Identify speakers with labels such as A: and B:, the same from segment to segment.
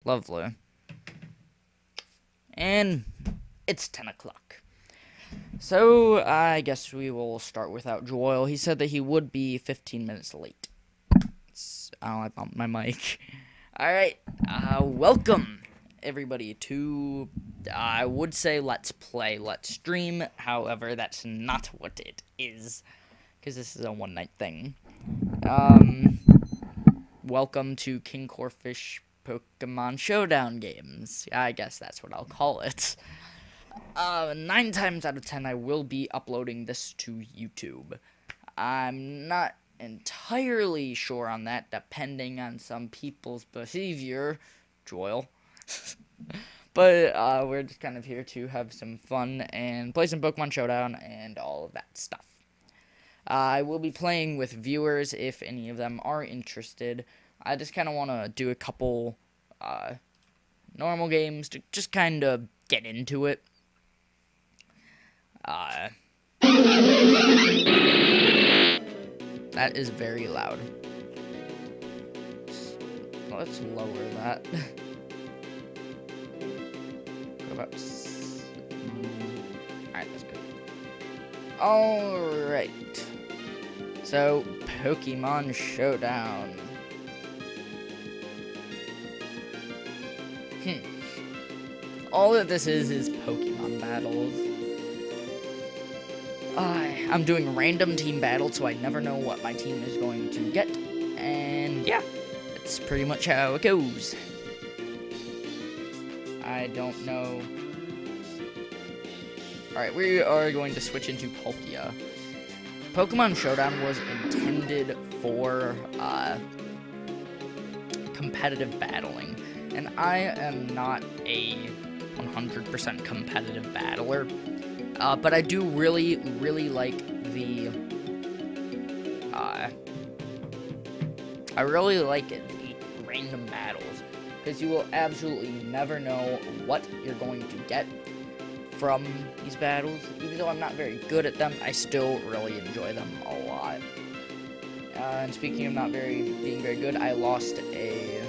A: Lovely. And it's 10 o'clock. So, I guess we will start without Joel. He said that he would be 15 minutes late. Oh, I bumped my mic. Alright, welcome, everybody, to, I would say let's play, let's stream. However, that's not what it is, because this is a one-night thing. Welcome to King Corfish Pokemon Showdown games. I guess that's what I'll call it. 9 times out of 10, I will be uploading this to YouTube. I'm not entirely sure on that, depending on some people's behavior. Joel. But, we're just kind of here to have some fun and play some Pokemon Showdown and all of that stuff. I will be playing with viewers if any of them are interested. I just kind of want to do a couple, normal games to just kind of get into it. That is very loud. Let's lower that. Go about. Alright, that's good. Alright. So, Pokemon Showdown. All that this is Pokemon battles. I'm doing random team battles, so I never know what my team is going to get. And yeah, that's pretty much how it goes. I don't know. Alright, we are going to switch into Palkia. Pokemon Showdown was intended for competitive battling. And I am not a 100% competitive battler. But I do really like the, I really like the random battles, because you will absolutely never know what you're going to get from these battles. Even though I'm not very good at them, I still really enjoy them a lot. And speaking of not being very good, I lost a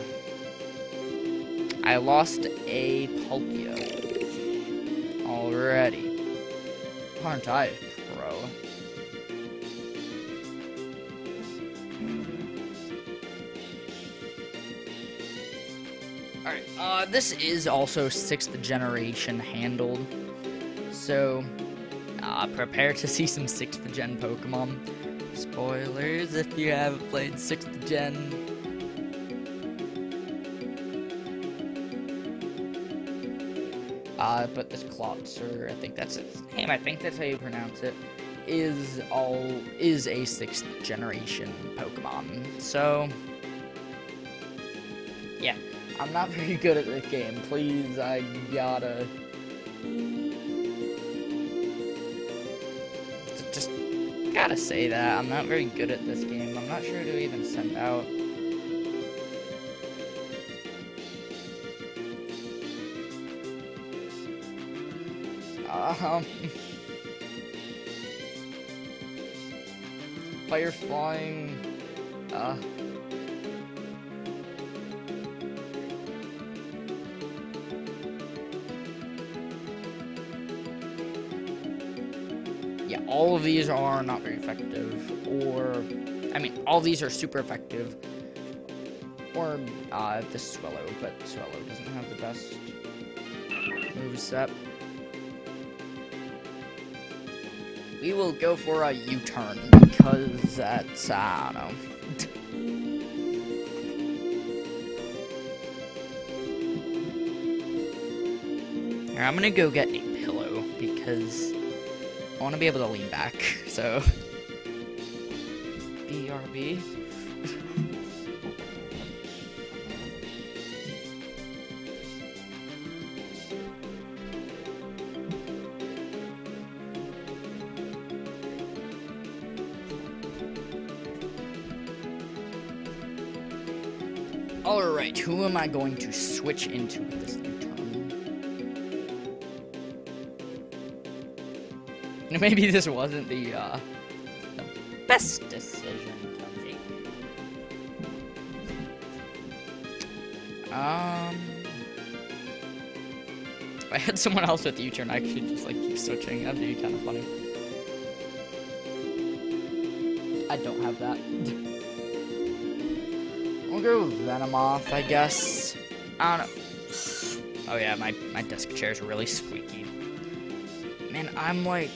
A: Palkia already. Aren't I, pro? Alright, this is also 6th generation handled. So, prepare to see some 6th gen Pokemon. Spoilers if you haven't played 6th gen. But this Klotzer, I think that's its name, I think that's how you pronounce it, is a 6th generation Pokemon. So, yeah, I'm not very good at this game. Please, I gotta just gotta say that. I'm not very good at this game. I'm not sure to even send out. Fire flying, yeah, all of these are not very effective, or, I mean, all these are super effective, or, the Swallow, but Swallow doesn't have the best moveset. We will go for a U-turn, because that's, I don't know. Here, I'm gonna go get a pillow, because I want to be able to lean back, so. BRB. Alright, who am I going to switch into with this new turn? Maybe this wasn't the best decision to make. If I had someone else with U-turn, I could just like keep switching. That'd be kind of funny. I don't have that. We'll go Venomoth, I guess. I don't know. Oh yeah, my desk chair's really squeaky. Man, I'm like...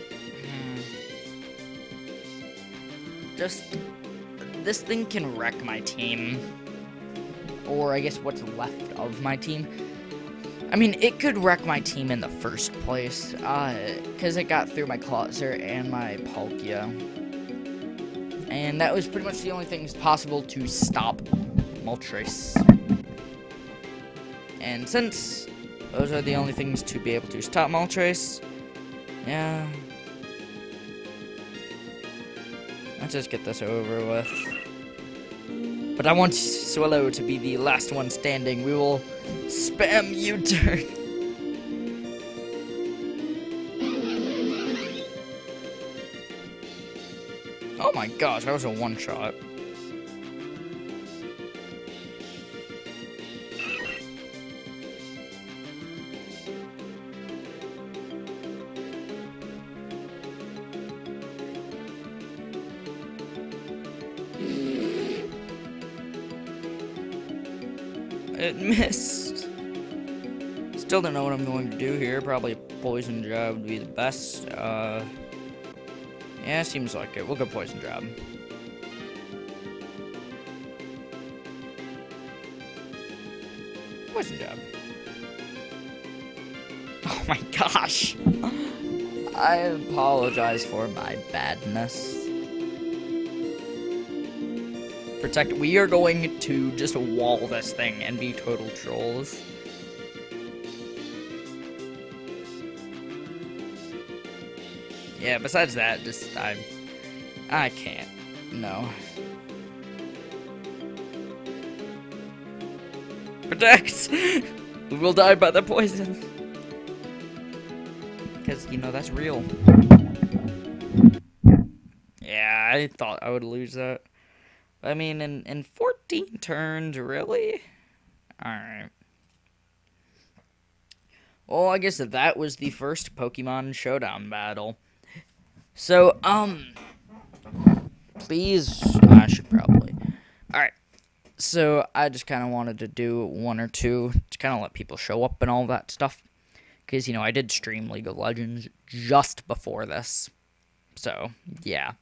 A: Just... This thing can wreck my team. Or I guess what's left of my team. I mean, it could wreck my team in the first place. Because it got through my Klotzer and my Palkia. And that was pretty much the only things possible to stop Moltres. And since those are the only things to be able to stop Moltres, yeah. Let's just get this over with. But I want Swallow to be the last one standing. We will spam U-turn. Oh my gosh, that was a one-shot. It missed. Still don't know what I'm going to do here. Probably Poison Jab would be the best. Yeah, seems like it. We'll go Poison Jab. Poison Jab. Oh my gosh. I apologize for my badness. Protect. We are going to just wall this thing and be total trolls. Yeah, besides that, just, I can't. No. Protect! We will die by the poison. Because, you know, that's real. Yeah, I thought I would lose that. I mean, in 14 turns, really? Alright. Well, I guess that was the first Pokemon Showdown battle. So, please, I should probably. Alright. So, I just kind of wanted to do one or two to kind of let people show up and all that stuff. Because, you know, I did stream League of Legends just before this. So, yeah.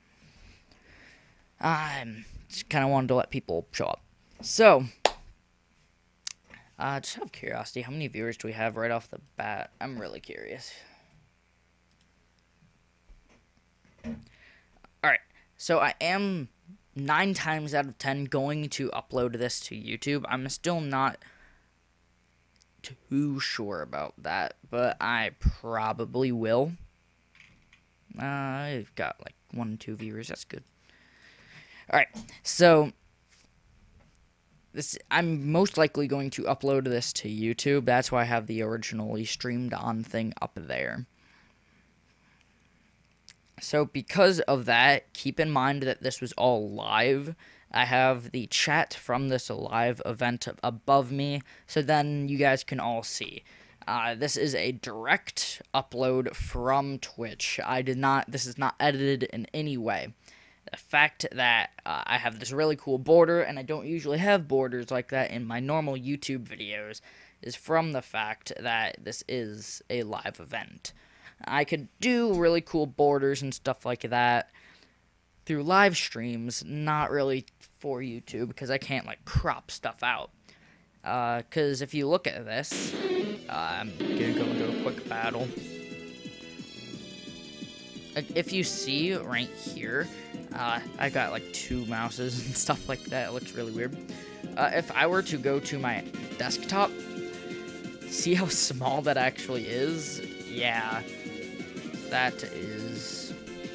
A: Just kind of wanted to let people show up. So, just out of curiosity, how many viewers do we have right off the bat? I'm really curious. Alright, so I am 9 times out of 10 going to upload this to YouTube. I'm still not too sure about that, but I probably will. I've got like 1 or 2 viewers, that's good. Alright, so I'm most likely going to upload this to YouTube. That's why I have the originally streamed on thing up there. So because of that, keep in mind that this was all live. I have the chat from this live event above me, so then you guys can all see. This is a direct upload from Twitch. This is not edited in any way. The fact that I have this really cool border, and I don't usually have borders like that in my normal YouTube videos, is from the fact that this is a live event. I could do really cool borders and stuff like that through live streams, not really for YouTube, because I can't, like, crop stuff out. Because if you look at this, I'm gonna go into a quick battle. If you see right here, I got like 2 mouses and stuff like that. It looks really weird. If I were to go to my desktop, see how small that actually is? Yeah, that is...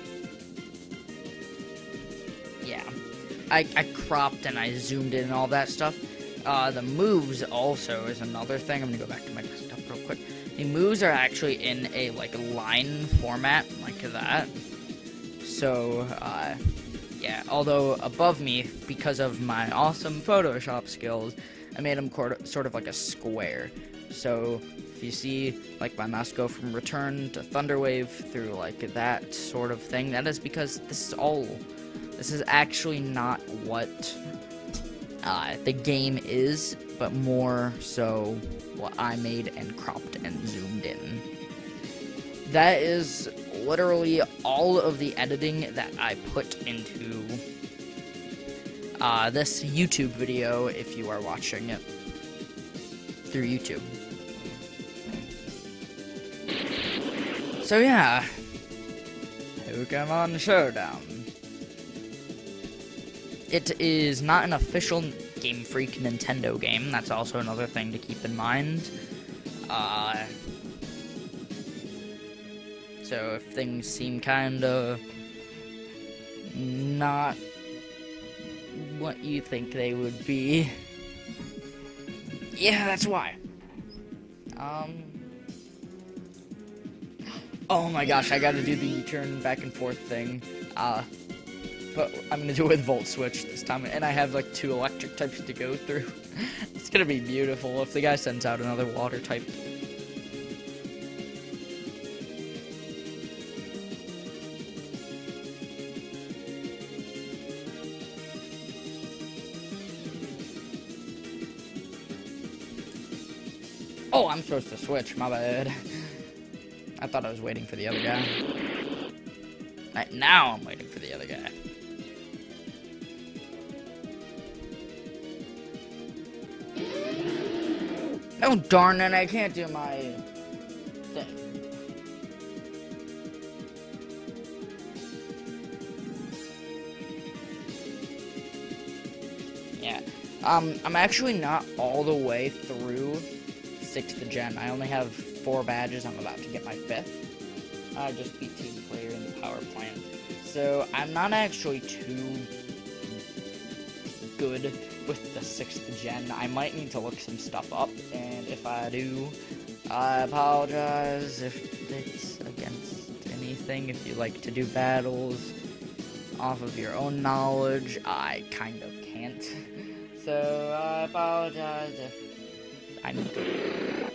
A: Yeah. I cropped and I zoomed in and all that stuff. The moves also is another thing. I'm gonna go back to my desktop real quick. The moves are actually in a, like, line format, like that. So, yeah, although above me, because of my awesome Photoshop skills, I made them sort of like a square. So if you see like my mouse go from return to Thunderwave through like that sort of thing, that is because this is actually not what the game is, but more so what I made and cropped and zoomed in. That is literally all of the editing that I put into this YouTube video if you are watching it through YouTube. So yeah, Pokemon Showdown. It is not an official Game Freak Nintendo game. That's also another thing to keep in mind. So if things seem kind of not what you think they would be, yeah, that's why. Oh my gosh, I gotta do the U-turn back and forth thing. But I'm gonna do it with Volt Switch this time, and I have like 2 electric types to go through. It's gonna be beautiful if the guy sends out another water type. Oh, I'm supposed to switch, my bad. I thought I was waiting for the other guy. Right now I'm waiting for the other guy. Oh, darn it, I can't do my thing. Yeah. I'm actually not all the way through 6th gen. I only have 4 badges. I'm about to get my 5th. I just beat Team Player in the power plant. So, I'm not actually too good with the 6th gen. I might need to look some stuff up, and if I do, I apologize if it's against anything. If you like to do battles off of your own knowledge, I kind of can't. So, I apologize if I need to.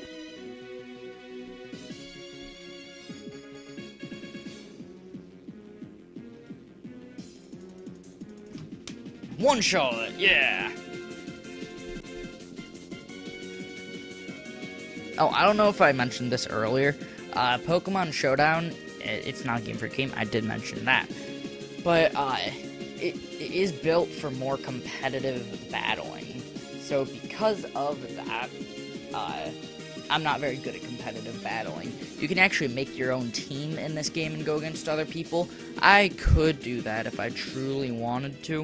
A: One shot, yeah! Oh, I don't know if I mentioned this earlier. Pokemon Showdown, it's not a Game Freak game, I did mention that. But, it is built for more competitive battling. So because of that, I'm not very good at competitive battling. You can actually make your own team in this game and go against other people. I could do that if I truly wanted to.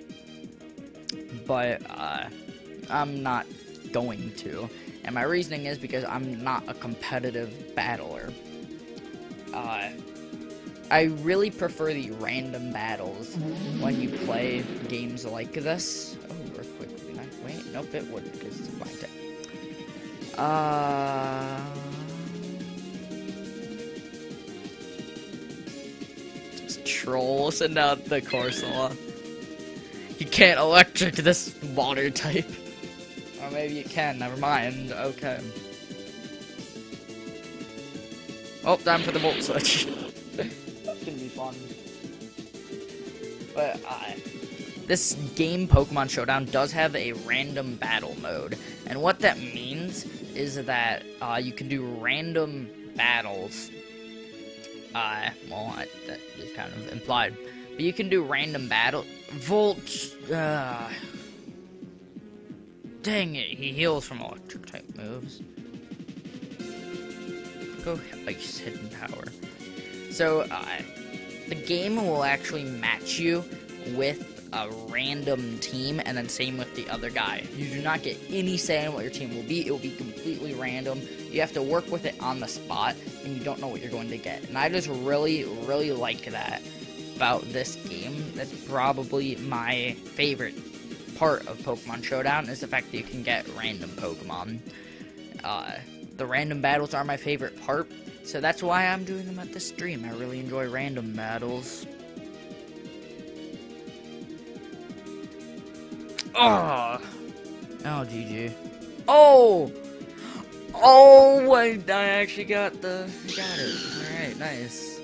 A: But, I'm not going to. And my reasoning is because I'm not a competitive battler. I really prefer the random battles when you play games like this. Oh, earthquake would be nice. Wait, nope, it wouldn't because it's a blind type. Just troll, send out the Corsola. You can't electric this water type. Or maybe you can, never mind. Okay. Oh, time for the Volt Switch. That's gonna be fun. But, this game, Pokemon Showdown, does have a random battle mode. And what that means is that, you can do random battles. Well, that is kind of implied. But you can do random battle. Volt, dang it, he heals from electric type moves. Go Ice Hidden Power. So, the game will actually match you with a random team, and then same with the other guy. You do not get any say in what your team will be. It will be completely random. You have to work with it on the spot, and you don't know what you're going to get. And I just really, really like that about this game. That's probably my favorite part of Pokemon Showdown, is the fact that you can get random Pokemon. The random battles are my favorite part, so that's why I'm doing them at this stream. I really enjoy random battles. Oh, Oh, GG. Oh! Oh, I actually got it. Alright, nice.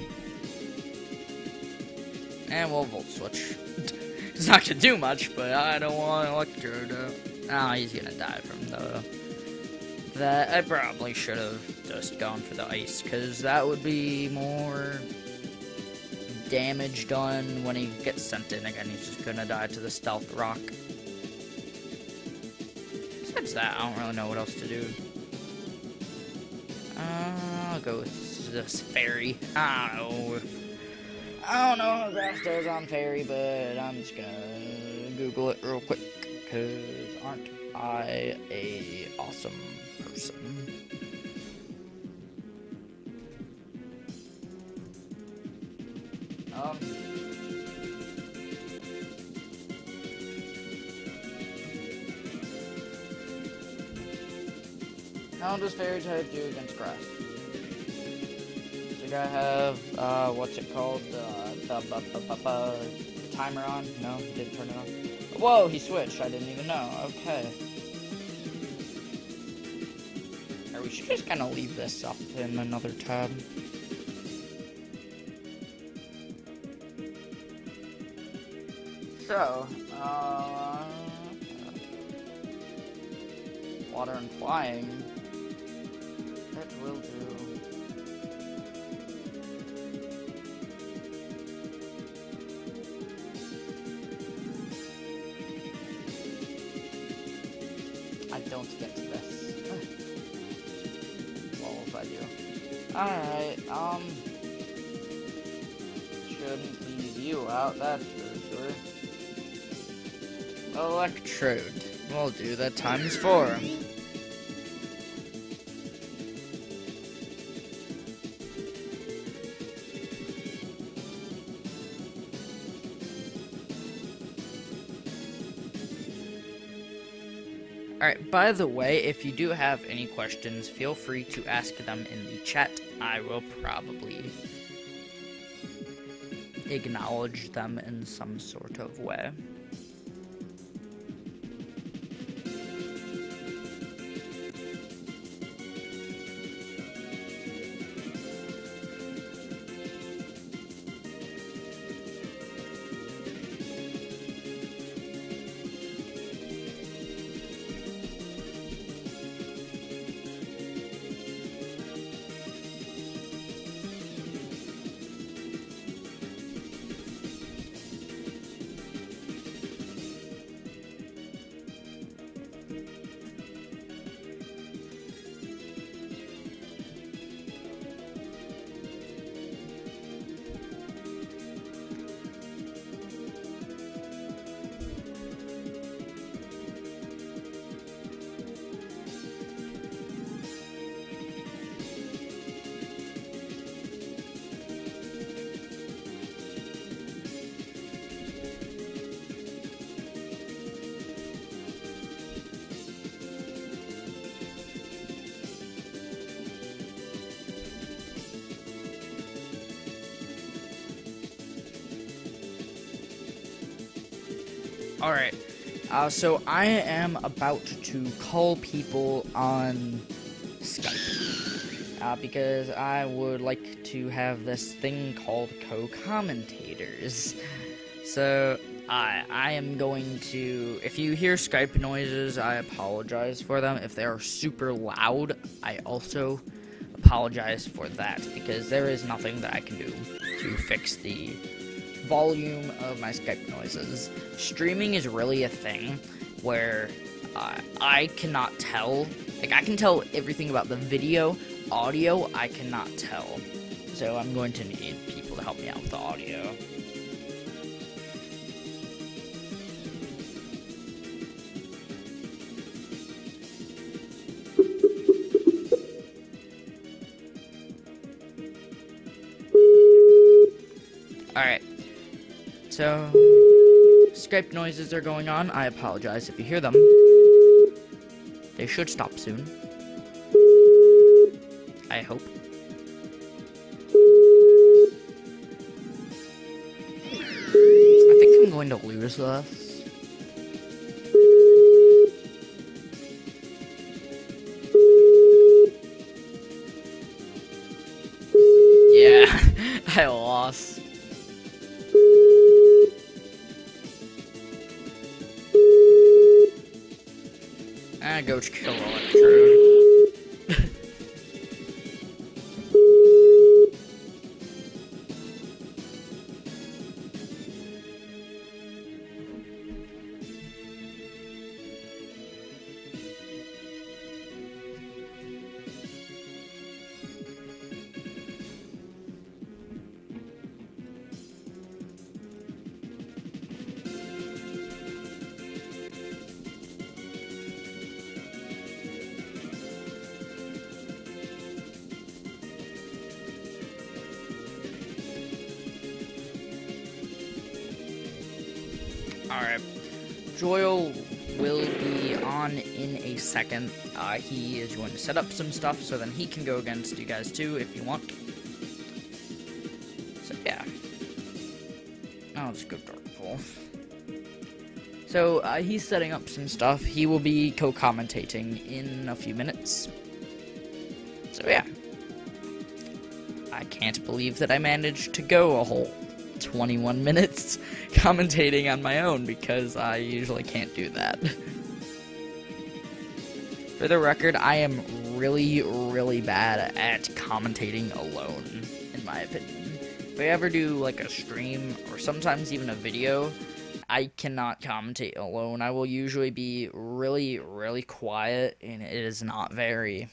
A: And we'll volt switch. It's not gonna do much, but I don't want electrode. Oh, he's gonna die from that. I probably should have just gone for the ice, because that would be more damage done when he gets sent in again. He's just gonna die to the stealth rock. Besides that, I don't really know what else to do. I'll go with this fairy. I don't know how grass does on fairy, but I'm just gonna Google it real quick, because aren't I a awesome person? How does fairy type do against grass? Think I have, what's it called, the timer on? No, he didn't turn it on. Whoa, he switched, I didn't even know, okay. Or we should just kind of leave this up in another tab. So, water and flying, that will do. I don't get to this. Well, if I do. Alright, shouldn't leave you out, that's for sure. Electrode. We'll do that times 4. Alright, by the way, if you do have any questions, feel free to ask them in the chat. I will probably acknowledge them in some sort of way. Alright, so I am about to call people on Skype, because I would like to have this thing called co-commentators. So, I am going to, if you hear Skype noises, I apologize for them. If they are super loud, I also apologize for that, because there is nothing that I can do to fix the volume of my Skype noises. Streaming is really a thing where I cannot tell. Like, I can tell everything about the video. Audio, I cannot tell. So I'm going to need people to help me out with the audio. Alright. So, Skype noises are going on. I apologize if you hear them. They should stop soon. I hope. I think I'm going to lose this. I lost. Go kill Electrode. Alright, Joel will be on in a second. He is going to set up some stuff so then he can go against you guys too if you want. So yeah. I'll just go Dark Pool. So he's setting up some stuff. He will be co-commentating in a few minutes. So yeah. I can't believe that I managed to go a whole 21 minutes commentating on my own because I usually can't do that. For the record, I am really, really bad at commentating alone, in my opinion. If I ever do like a stream or sometimes even a video, I cannot commentate alone. I will usually be really, really quiet, and it is not very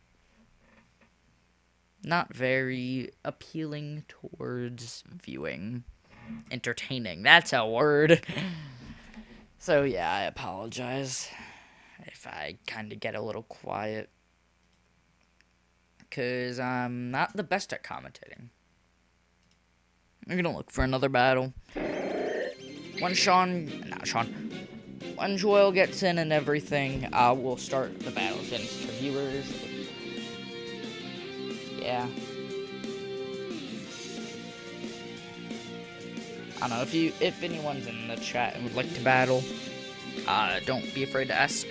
A: appealing towards viewing. Entertaining, that's a word. So yeah, I apologize if I kind of get a little quiet, because I'm not the best at commentating. I'm gonna look for another battle. When when Joel gets in and everything, we'll start the battles against the viewers. Yeah. I don't know, if anyone's in the chat and would like to battle, don't be afraid to ask.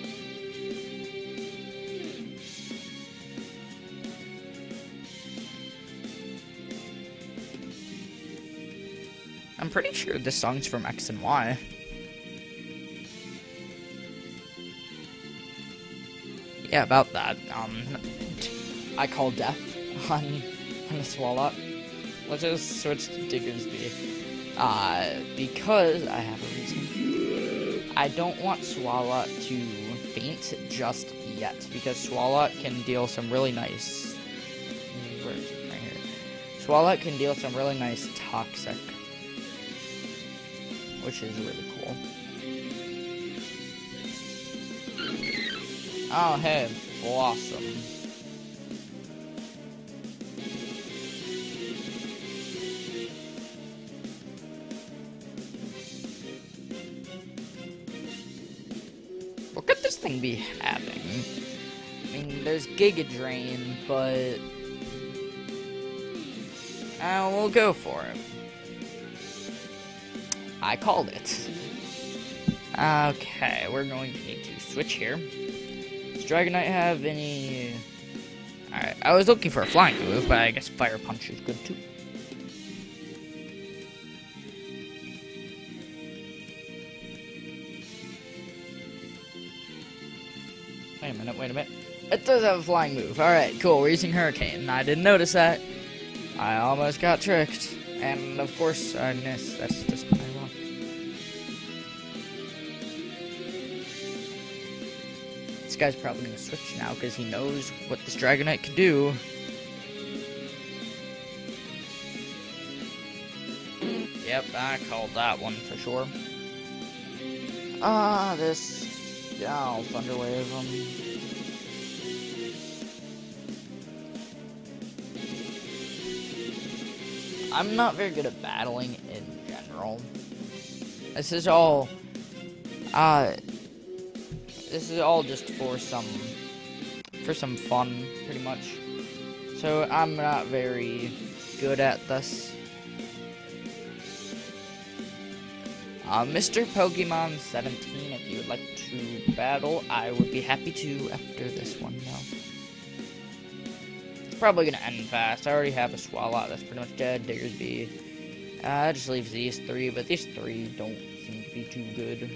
A: I'm pretty sure this song's from X and Y. Yeah, about that. I call death on the Swallow. Let's just switch to Diggersby. Because I have a reason. I don't want Swallow to faint just yet, because Swallow can deal some really nice... Where is it? Right here. Swallow can deal some really nice toxic, which is really cool. Oh, hey, Blossom. What could this thing be having? I mean, there's Giga Drain, but... we'll go for it. I called it. Okay, we're going to need to switch here. Does Dragonite have any... Alright, I was looking for a flying move, but I guess Fire Punch is good too. Wait a minute. It does have a flying move. Alright, cool. We're using Hurricane. I didn't notice that. I almost got tricked. And, of course, I missed. That's just my luck. This guy's probably going to switch now because he knows what this Dragonite can do. Yep, I called that one for sure. This... Oh, Thunder Wave him. I'm not very good at battling in general. This is all just for some fun, pretty much. So I'm not very good at this. Mr. Pokemon 17, if you would like to battle, I would be happy to after this one, though. probably gonna end fast. I already have a Swallow that's pretty much dead. Diggersby. That just leaves these 3, but these 3 don't seem to be too good.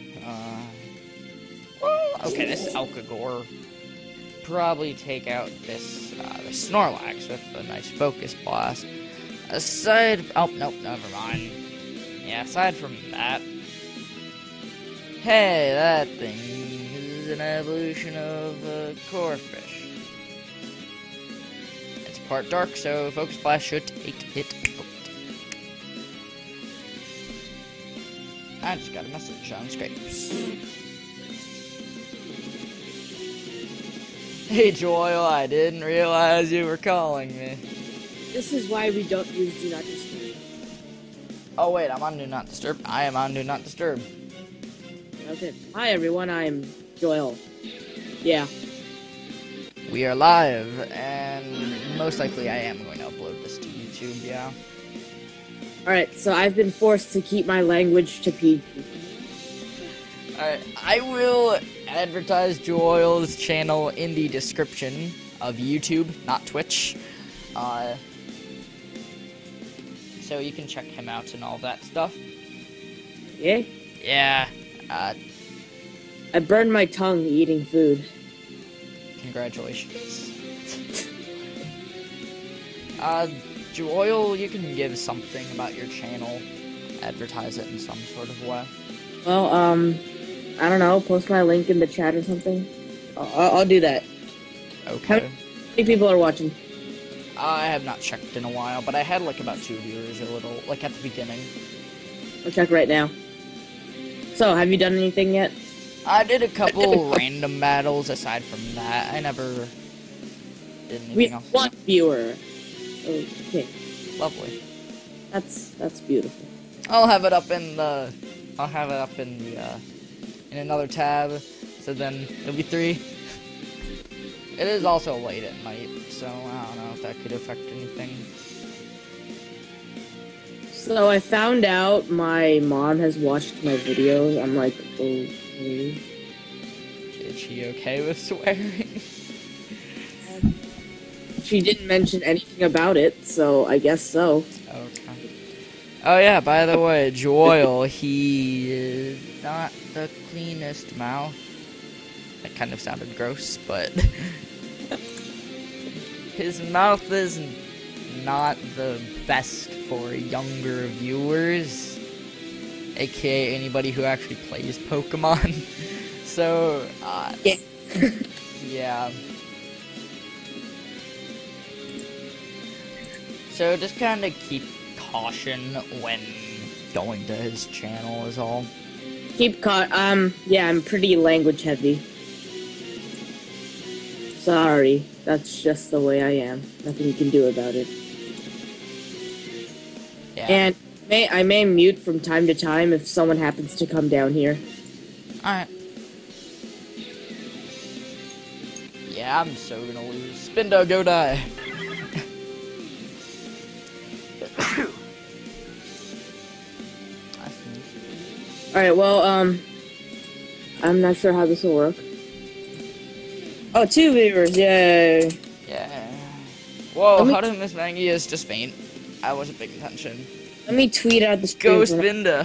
A: Well, okay, this Alkagore. Probably take out this the Snorlax with a nice Focus Blast. Oh, nope, never mind. Yeah, aside from that... Hey, that thing is an evolution of a Corphish. It's part dark, so Focus Blast should take it out. I just got a message on Scrapes. Hey, Joel, I didn't realize you were calling me.
B: This is why we don't use Do Not Disturb.
A: Oh, wait, I'm on Do Not Disturb. I am on Do Not Disturb.
B: Okay. Hi, everyone. I'm Joel. Yeah.
A: We are live, and most likely I am going to upload this to YouTube, yeah.
B: Alright, so I've been forced to keep my language to PG.
A: Alright, I will advertise Joel's channel in the description of YouTube, not Twitch. So you can check him out and all that stuff.
B: Yeah?
A: Yeah.
B: I burned my tongue eating food.
A: Congratulations. Joel, you can give something about your channel. Advertise it in some sort of way.
B: Well, I don't know, post my link in the chat or something. I'll do that.
A: Okay.
B: How many people are watching?
A: I have not checked in a while, but I had like about 2 viewers like at the beginning.
B: I'll check right now. So, have you done anything yet?
A: I did a couple random battles aside from that. I never did anything
B: We
A: else.
B: have 1 viewer. Okay.
A: Lovely.
B: That's beautiful.
A: I'll have it up in in another tab, so then it'll be 3. It is also late at night, so I don't know if that could affect anything.
B: So I found out my mom has watched my videos. I'm like, okay.
A: Is she okay with swearing?
B: She didn't mention anything about it, so I guess so.
A: Okay. Oh yeah, by the way, Joel, he is not the cleanest mouth. That kind of sounded gross, but his mouth is not the best for younger viewers, aka anybody who actually plays Pokemon. So,
B: Yeah.
A: yeah. So just kind of keep caution when going to his channel is all.
B: Yeah, I'm pretty language heavy. Sorry, that's just the way I am. Nothing you can do about it.
A: Yeah.
B: And I may mute from time to time if someone happens to come down here.
A: Alright. Yeah, I'm so gonna lose. Spindo, go die.
B: Alright, well, I'm not sure how this will work. Oh, 2 viewers, yay!
A: Yeah. Whoa, how did Miss Mangius just faint? I wasn't paying attention.
B: Let me tweet out the
A: Go
B: stream.
A: Spinda.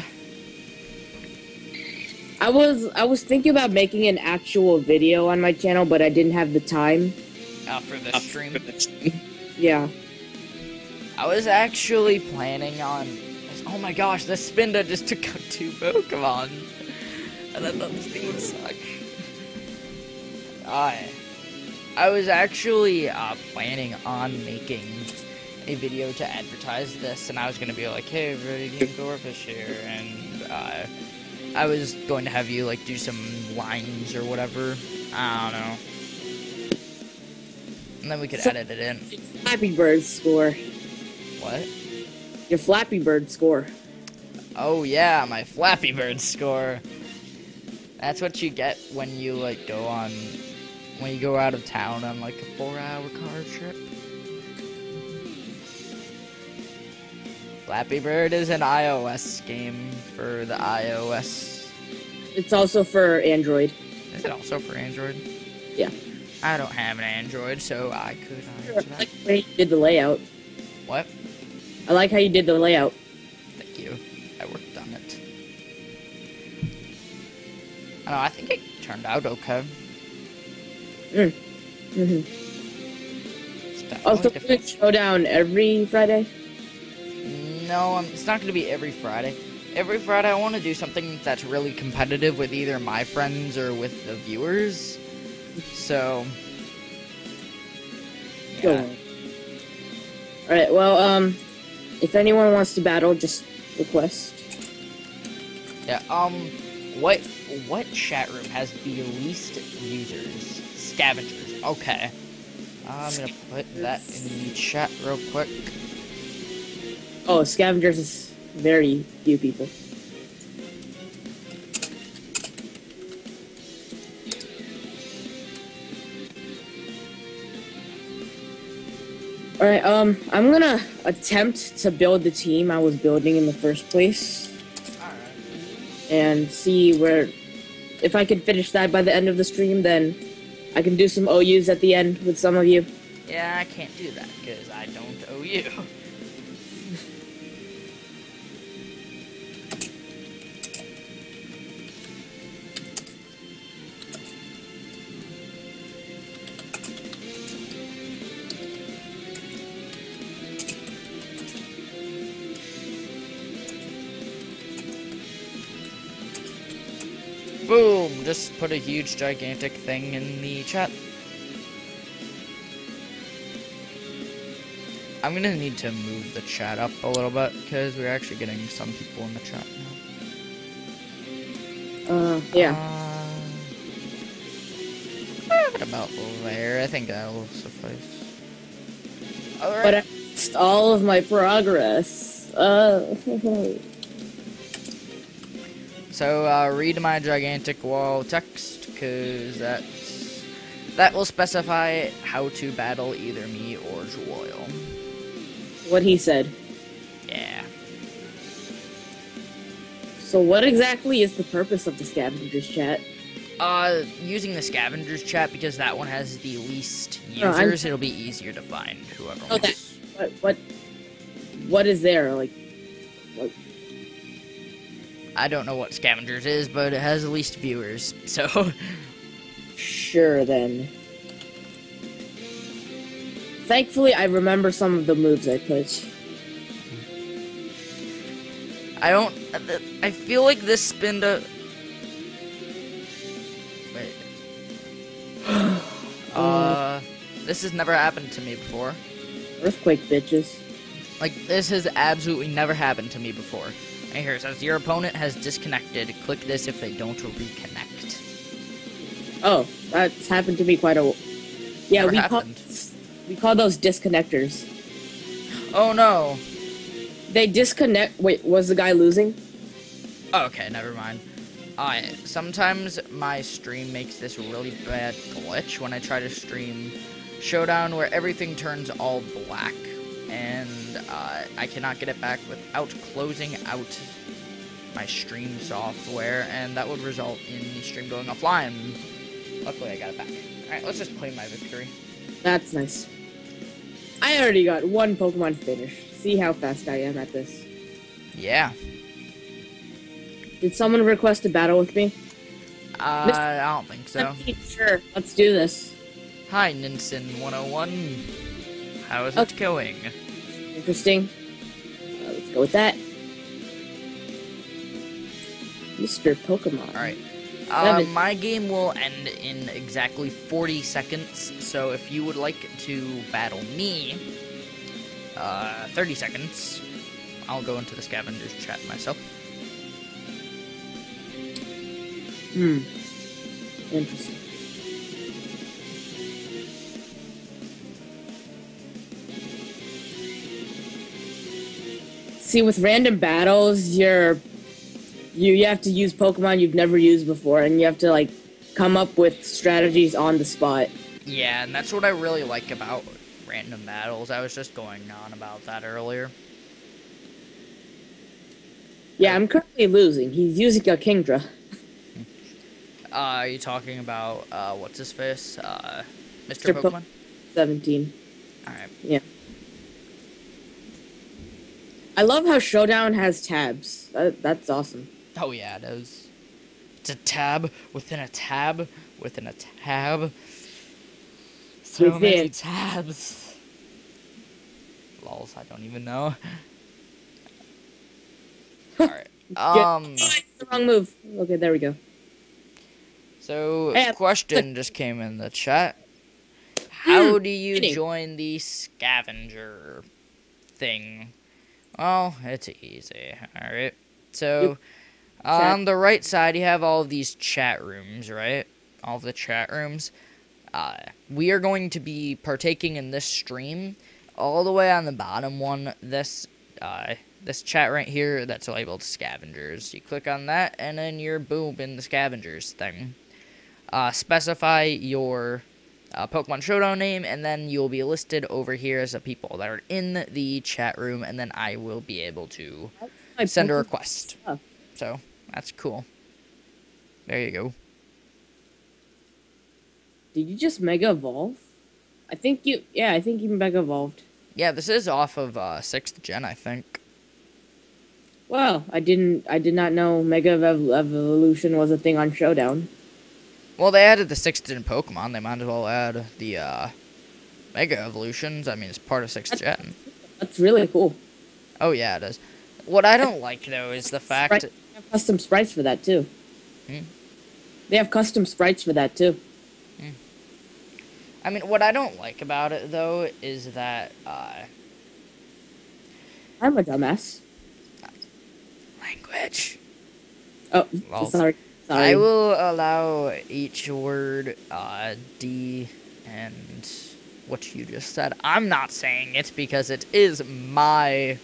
B: I was thinking about making an actual video on my channel, but I didn't have the time.
A: For the stream.
B: Yeah.
A: I was actually planning on... Oh my gosh, this Spinda just took out 2 Pokemon. And I thought this thing would suck. I was actually planning on making a video to advertise this, and I was going to be like, hey, everybody, Game Gorefish here, and I was going to have you, like, do some lines or whatever. I don't know. And then we could edit it in.
B: Flappy Bird score.
A: What?
B: Your Flappy Bird score.
A: Oh yeah, my Flappy Bird score. That's what you get when you like when you go out of town on like a 4-hour car trip. Flappy Bird is an iOS game for the iOS.
B: It's also for Android.
A: Is it also for Android?
B: Yeah.
A: I don't have an Android, so I could
B: I
A: answer
B: like
A: that.
B: the way you did the layout.
A: What?
B: I like how you did the layout.
A: Thank you. I worked on it. I don't know, I think it turned out okay.
B: Mm-hmm.
A: It's
B: Also,
A: definitely
B: doing
A: different.
B: Showdown every Friday?
A: No, it's not going to be every Friday. Every Friday I want to do something that's really competitive with either my friends or with the viewers. So,
B: Go
A: yeah.
B: on. Alright, well, if anyone wants to battle, just request.
A: Yeah, what chat room has the least users? Scavengers. Okay. I'm gonna put that in the chat real quick.
B: Oh, Scavengers is very few people. Alright, I'm gonna attempt to build the team I was building in the first place.
A: Alright.
B: And see where... If I can finish that by the end of the stream, then I can do some OUs at the end with some of you.
A: Yeah, I can't do that because I don't owe you. Boom! Just put a huge, gigantic thing in the chat. I'm gonna need to move the chat up a little bit because we're actually getting some people in the chat now.
B: Yeah.
A: What about there? I think that'll suffice. Alright.
B: But I missed all of my progress.
A: So, read my gigantic wall text, because that will specify how to battle either me or Joyle.
B: What he said.
A: Yeah.
B: So what exactly is the purpose of the Scavengers chat?
A: Using the Scavengers chat, because that one has the least
B: No,
A: users, it'll be easier to find whoever
B: Okay.
A: wants.
B: What is there? Like, what?
A: I don't know what Scavengers is, but it has the least viewers, so...
B: Sure, then. Thankfully, I remember some of the moves I put.
A: I feel like this spin to... Wait. This has never happened to me before.
B: Earthquake, bitches.
A: Like, this has absolutely never happened to me before. And here it says, your opponent has disconnected. Click this if they don't reconnect.
B: Oh, that's happened to me quite a... Yeah,
A: Never
B: we call those disconnectors.
A: Oh, no.
B: They disconnect... Wait, was the guy losing?
A: Oh, okay, never mind. Sometimes my stream makes this really bad glitch when I try to stream Showdown where everything turns all black. And I cannot get it back without closing out my stream software, and that would result in the stream going offline. Luckily, I got it back. Alright, let's just claim my victory.
B: That's nice. I already got one Pokemon finished. See how fast I am at this.
A: Yeah.
B: Did someone request a battle with me?
A: I don't think so.
B: Sure, let's do this.
A: Hi, Ninsen 101. How is it going?
B: Interesting. Let's go with that. Mr. Pokemon.
A: Alright. My game will end in exactly 40 seconds, so if you would like to battle me, 30 seconds, I'll go into the Scavengers chat myself.
B: Interesting. See, with random battles, you have to use Pokemon you've never used before, and you have to, like, come up with strategies on the spot.
A: Yeah, and that's what I really like about random battles. I was just going on about that earlier.
B: Yeah, I'm currently losing. He's using a Kingdra.
A: Are you talking about, what's his face? Mr. Pokemon?
B: 17.
A: Alright.
B: Yeah. I love how Showdown has tabs. That's awesome.
A: Oh yeah, it is. It's a tab within a tab within a tab. So many tabs. Lols, I don't even know. Alright.
B: The wrong move. Okay, there we go.
A: So,
B: Hey,
A: question just came in the chat. How do you join the scavenger thing? Well, it's easy. Alright. So, on the right side, you have all of these chat rooms, right? All of the chat rooms. We are going to be partaking in this stream. All the way on the bottom one, this chat right here that's labeled scavengers. You click on that, and then you're boom in the scavengers thing. Specify your Pokemon Showdown name, and then you'll be listed over here as the people that are in the chat room, and then I will be able to send a request. So, that's cool. There you go.
B: Did you just Mega Evolve? I think you Mega Evolved.
A: Yeah, this is off of 6th Gen, I think.
B: Wow, I did not know Mega Evolution was a thing on Showdown.
A: Well, they added the 6th Gen Pokemon. They might as well add the Mega Evolutions. I mean, it's part of 6th Gen.
B: That's really cool.
A: Oh, yeah, it is. What I don't like, though, is the fact...
B: They have custom sprites for that, too. They have custom sprites for that, too.
A: I mean, what I don't like about it, though, is that,
B: I'm a dumbass.
A: Language.
B: Oh,
A: well,
B: sorry.
A: I will allow each word, D, and what you just said. I'm not saying it because it is my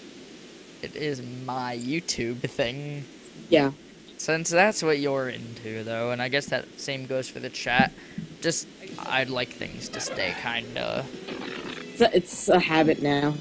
A: YouTube thing.
B: Yeah.
A: Since that's what you're into, though, and I guess that same goes for the chat. Just, I'd like things to stay kinda...
B: It's a habit now.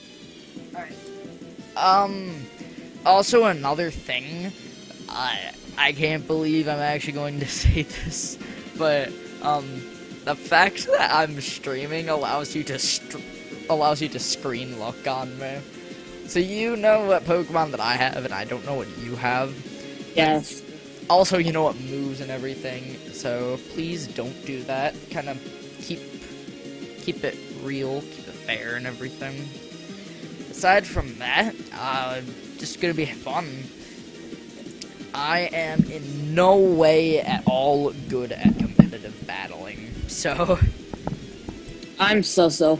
A: Alright. Also another thing, I can't believe I'm actually going to say this, but, the fact that I'm streaming allows you to screen look on me. So you know what Pokemon that I have, and I don't know what you have.
B: Yes.
A: Also, you know what moves and everything, so please don't do that. Kind of keep it real, keep it fair and everything. Aside from that, just gonna be fun. I am in no way at all good at competitive battling, so...
B: I'm so-so.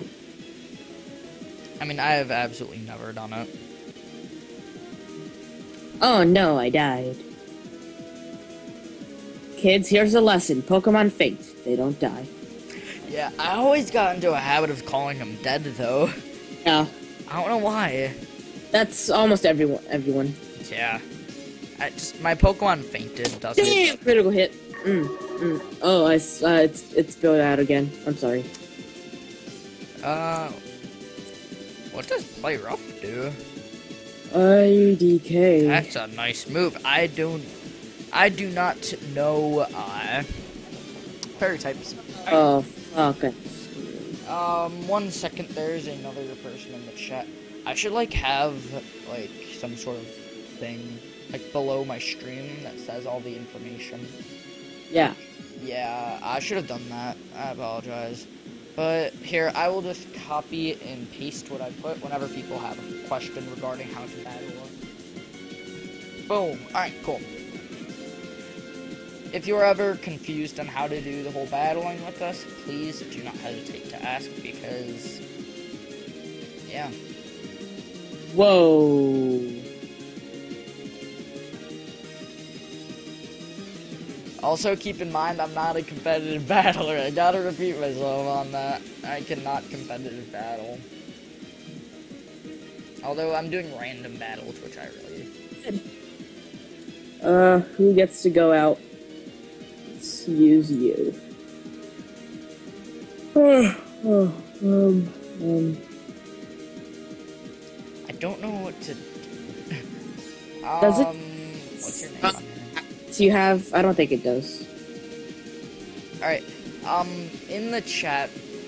A: I mean, I have absolutely never done it.
B: Oh no, I died. Kids, here's a lesson. Pokemon faint. They don't die.
A: Yeah, I always got into a habit of calling them dead, though.
B: Yeah.
A: I don't know why.
B: That's almost everyone.
A: Yeah. My Pokemon fainted, doesn't
B: Damn! Critical hit. Oh, it's spilled out again. I'm sorry.
A: What does Play Rough do?
B: IDK.
A: That's a nice move. I do not know, fairy types.
B: Oh, fuck.
A: 1 second, there's another person in the chat. I should, have, some sort of thing, below my stream that says all the information.
B: Yeah.
A: Yeah, I should have done that. I apologize. But here, I will just copy and paste what I put whenever people have a question regarding how to battle. Boom. Alright, cool. If you're ever confused on how to do the whole battling with us, please do not hesitate to ask, because... yeah.
B: Whoa.
A: Also, keep in mind, I'm not a competitive battler. I gotta repeat myself on that. I cannot competitive battle. Although, I'm doing random battles, which I really...
B: Who gets to go out? Let's use you.
A: I don't know what to...
B: Does it?
A: What's your name on here?
B: So you have... I don't think it does.
A: Alright. In the chat,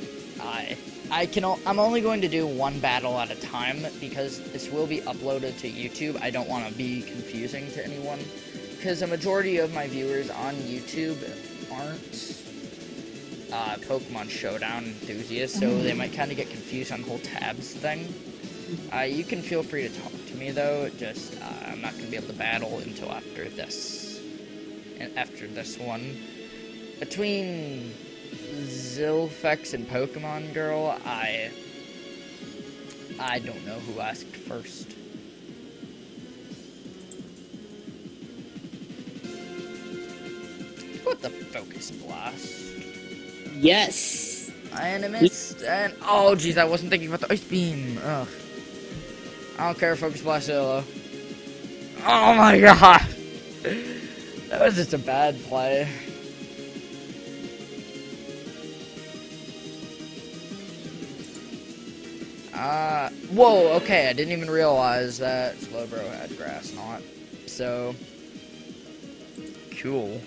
A: I'm only going to do one battle at a time because this will be uploaded to YouTube. I don't want to be confusing to anyone because a majority of my viewers on YouTube aren't Pokemon Showdown enthusiasts, so they might kind of get confused on the whole tabs thing. You can feel free to talk to me though. Just I'm not going to be able to battle until after this, and after this one. Between Zilfex and Pokemon Girl, I don't know who asked first. What the Focus Blast?
B: Yes.
A: And I missed, and oh jeez, I wasn't thinking about the Ice Beam. Ugh. I don't care, Focus Blast Solo. Oh my god! That was just a bad play. Whoa, okay, I didn't even realize that Slowbro had Grass Knot. So, cool.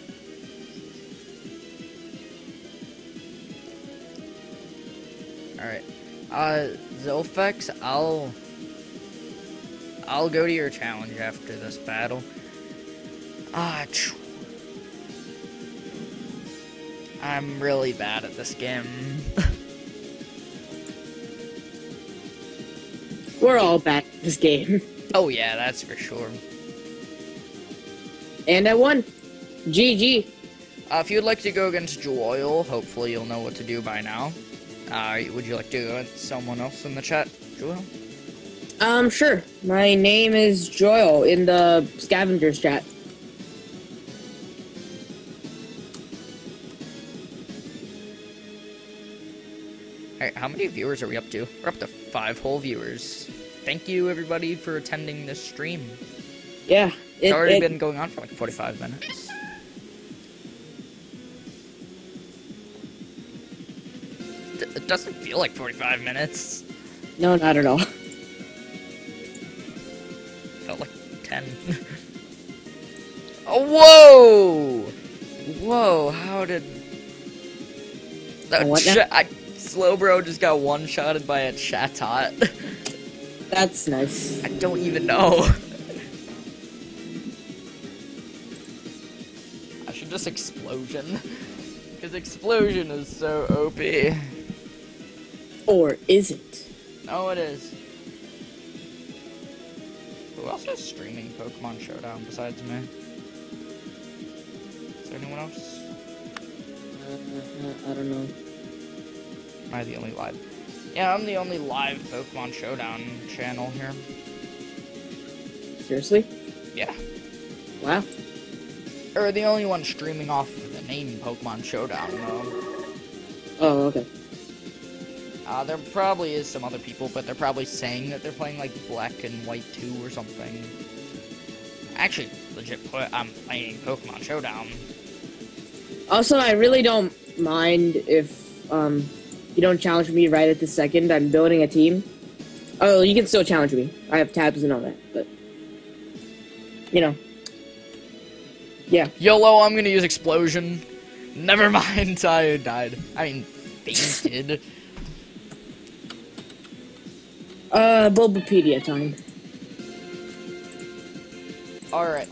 A: Alright. Zilfex, I'll go to your challenge after this battle. I'm really bad at this game.
B: We're all bad at this game.
A: Oh yeah, that's for sure.
B: And I won. GG.
A: If you'd like to go against Joel, hopefully you'll know what to do by now. Would you like to go with someone else in the chat, Joel?
B: Sure. My name is Joel in the Scavengers chat.
A: Alright, how many viewers are we up to? We're up to 5 whole viewers. Thank you, everybody, for attending this stream.
B: Yeah.
A: It's already been going on for like 45 minutes. It doesn't feel like 45 minutes.
B: No, not at all.
A: Felt like 10. Oh, whoa! Whoa, how did... That Slowbro just got one-shotted by a Chatot.
B: That's nice.
A: I don't even know. I should just Explosion. Because Explosion is so OP.
B: Or is it?
A: No, it is. Who else is streaming Pokemon Showdown besides me? Is there anyone else?
B: I don't know.
A: Am I the only live? Yeah, I'm the only live Pokemon Showdown channel here.
B: Seriously?
A: Yeah.
B: Wow.
A: Or the only one streaming off of the name Pokemon Showdown, though.
B: Oh, okay.
A: There probably is some other people, but they're probably saying that they're playing, like, Black and White 2 or something. Actually, legit, I'm playing Pokemon Showdown.
B: Also, I really don't mind if, you don't challenge me right at this second. I'm building a team. Oh, you can still challenge me. I have tabs and all that, but... You know. Yeah.
A: YOLO, I'm gonna use Explosion. Never mind, I died. I mean, fainted.
B: Bulbapedia time.
A: Alright.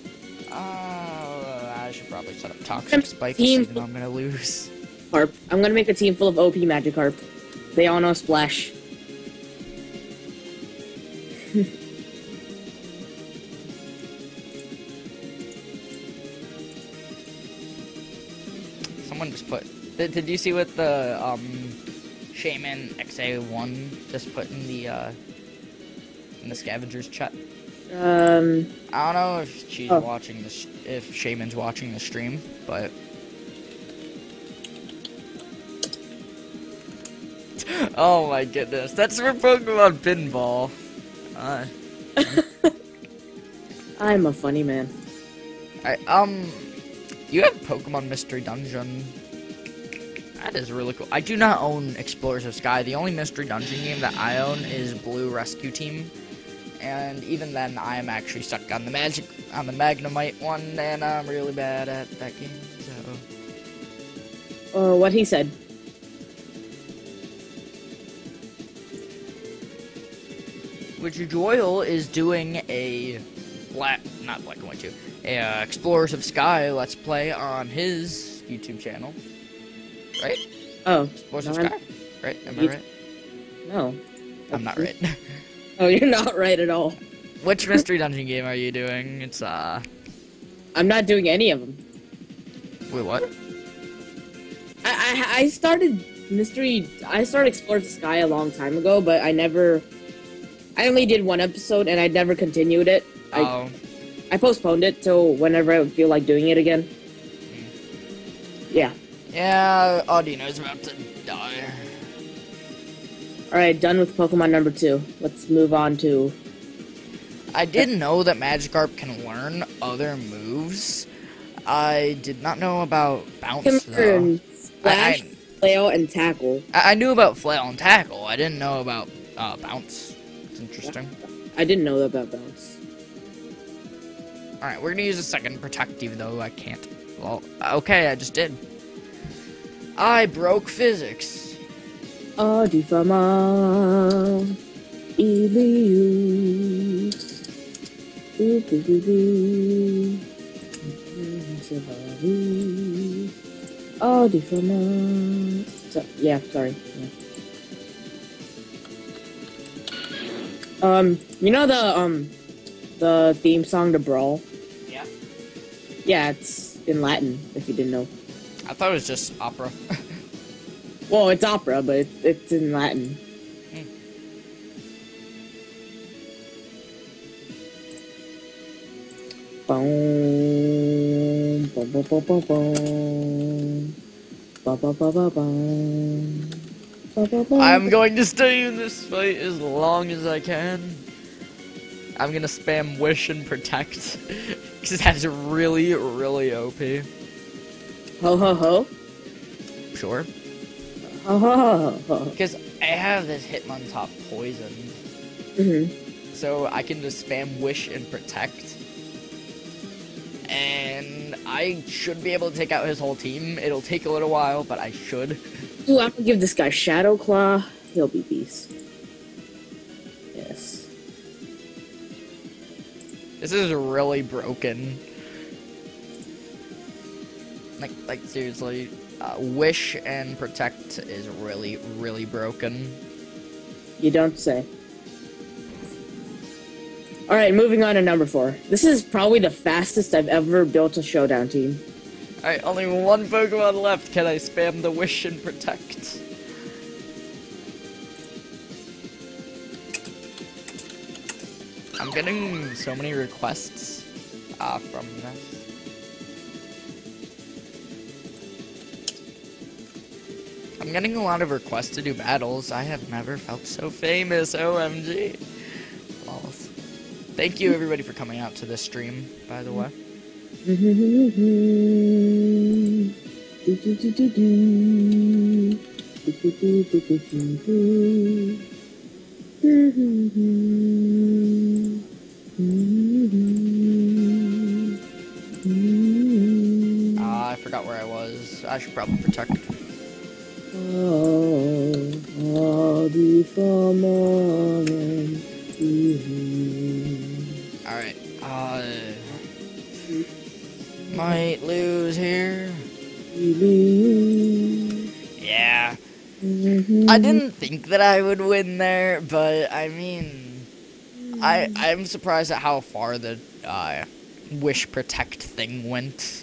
A: I should probably set up Toxic Spikes, even though I'm gonna lose.
B: Harp. I'm gonna make a team full of OP Magikarp. They all know Splash.
A: Someone just put... Did you see what the, Shaman XA1 just put in the Scavengers chat? I don't know if she's watching this, if Shaman's watching the stream, but... Oh my goodness, that's for Pokemon Pinball.
B: I'm a funny man.
A: Alright, you have Pokemon Mystery Dungeon. That is really cool. I do not own Explorers of Sky. The only Mystery Dungeon game that I own is Blue Rescue Team. And even then, I am actually stuck on the Magnemite one, and I'm really bad at that game, so...
B: What he said.
A: Which Joel is doing a not Black and White 2, a Explorers of Sky Let's Play on his YouTube channel. Right?
B: Oh.
A: Explorers of
B: no,
A: Sky? Right? Am I right?
B: No.
A: I'm not right.
B: Oh, you're not right at all.
A: Which mystery dungeon game are you doing? It's
B: I'm not doing any of them.
A: Wait, what?
B: I started Explorers of Sky a long time ago, but I only did one episode and I never continued it.
A: Oh.
B: I postponed it till whenever I would feel like doing it again. Yeah.
A: Yeah, Audino's about to die.
B: Alright, done with Pokemon number 2. Let's move on to...
A: I didn't know that Magikarp can learn other moves. I did not know about Bounce, though.
B: Splash, Flail, and Tackle.
A: I knew about Flail and Tackle. I didn't know about Bounce. It's interesting.
B: I didn't know about Bounce.
A: Alright, we're gonna use a second Protective, though I can't. Well, okay, I just did. I broke physics.
B: Adifama Iliu Adifama. Yeah, sorry. Yeah. You know the theme song to Brawl?
A: Yeah.
B: Yeah, it's in Latin, if you didn't know.
A: I thought it was just opera.
B: Well, it's opera, but it's in Latin. Boom, boom, boom, boom, boom, boom. Ba, ba, ba, ba, bum. Ba, ba, ba.
A: I'm going to stay in this fight as long as I can. I'm gonna spam Wish and Protect. Because that's really, really OP.
B: Ho ho ho.
A: Sure.
B: Ho ho ho ho.
A: Because I have this Hitmontop poison. So I can just spam Wish and Protect. And I should be able to take out his whole team. It'll take a little while, but I should.
B: Ooh, I'm gonna give this guy Shadow Claw. He'll be beast. Yes.
A: This is really broken. Like seriously, Wish and Protect is really, really broken.
B: You don't say. Alright, moving on to number 4. This is probably the fastest I've ever built a Showdown team.
A: Alright, only one Pokemon left. Can I spam the Wish and Protect? I'm getting so many requests from this. I'm getting a lot of requests to do battles. I have never felt so famous, OMG. Lols. Thank you everybody for coming out to this stream, by the way. I forgot where I was. I should probably protect. Alright, might lose here. Yeah. I didn't think that I would win there, but I mean, I'm surprised at how far the Wish Protect thing went.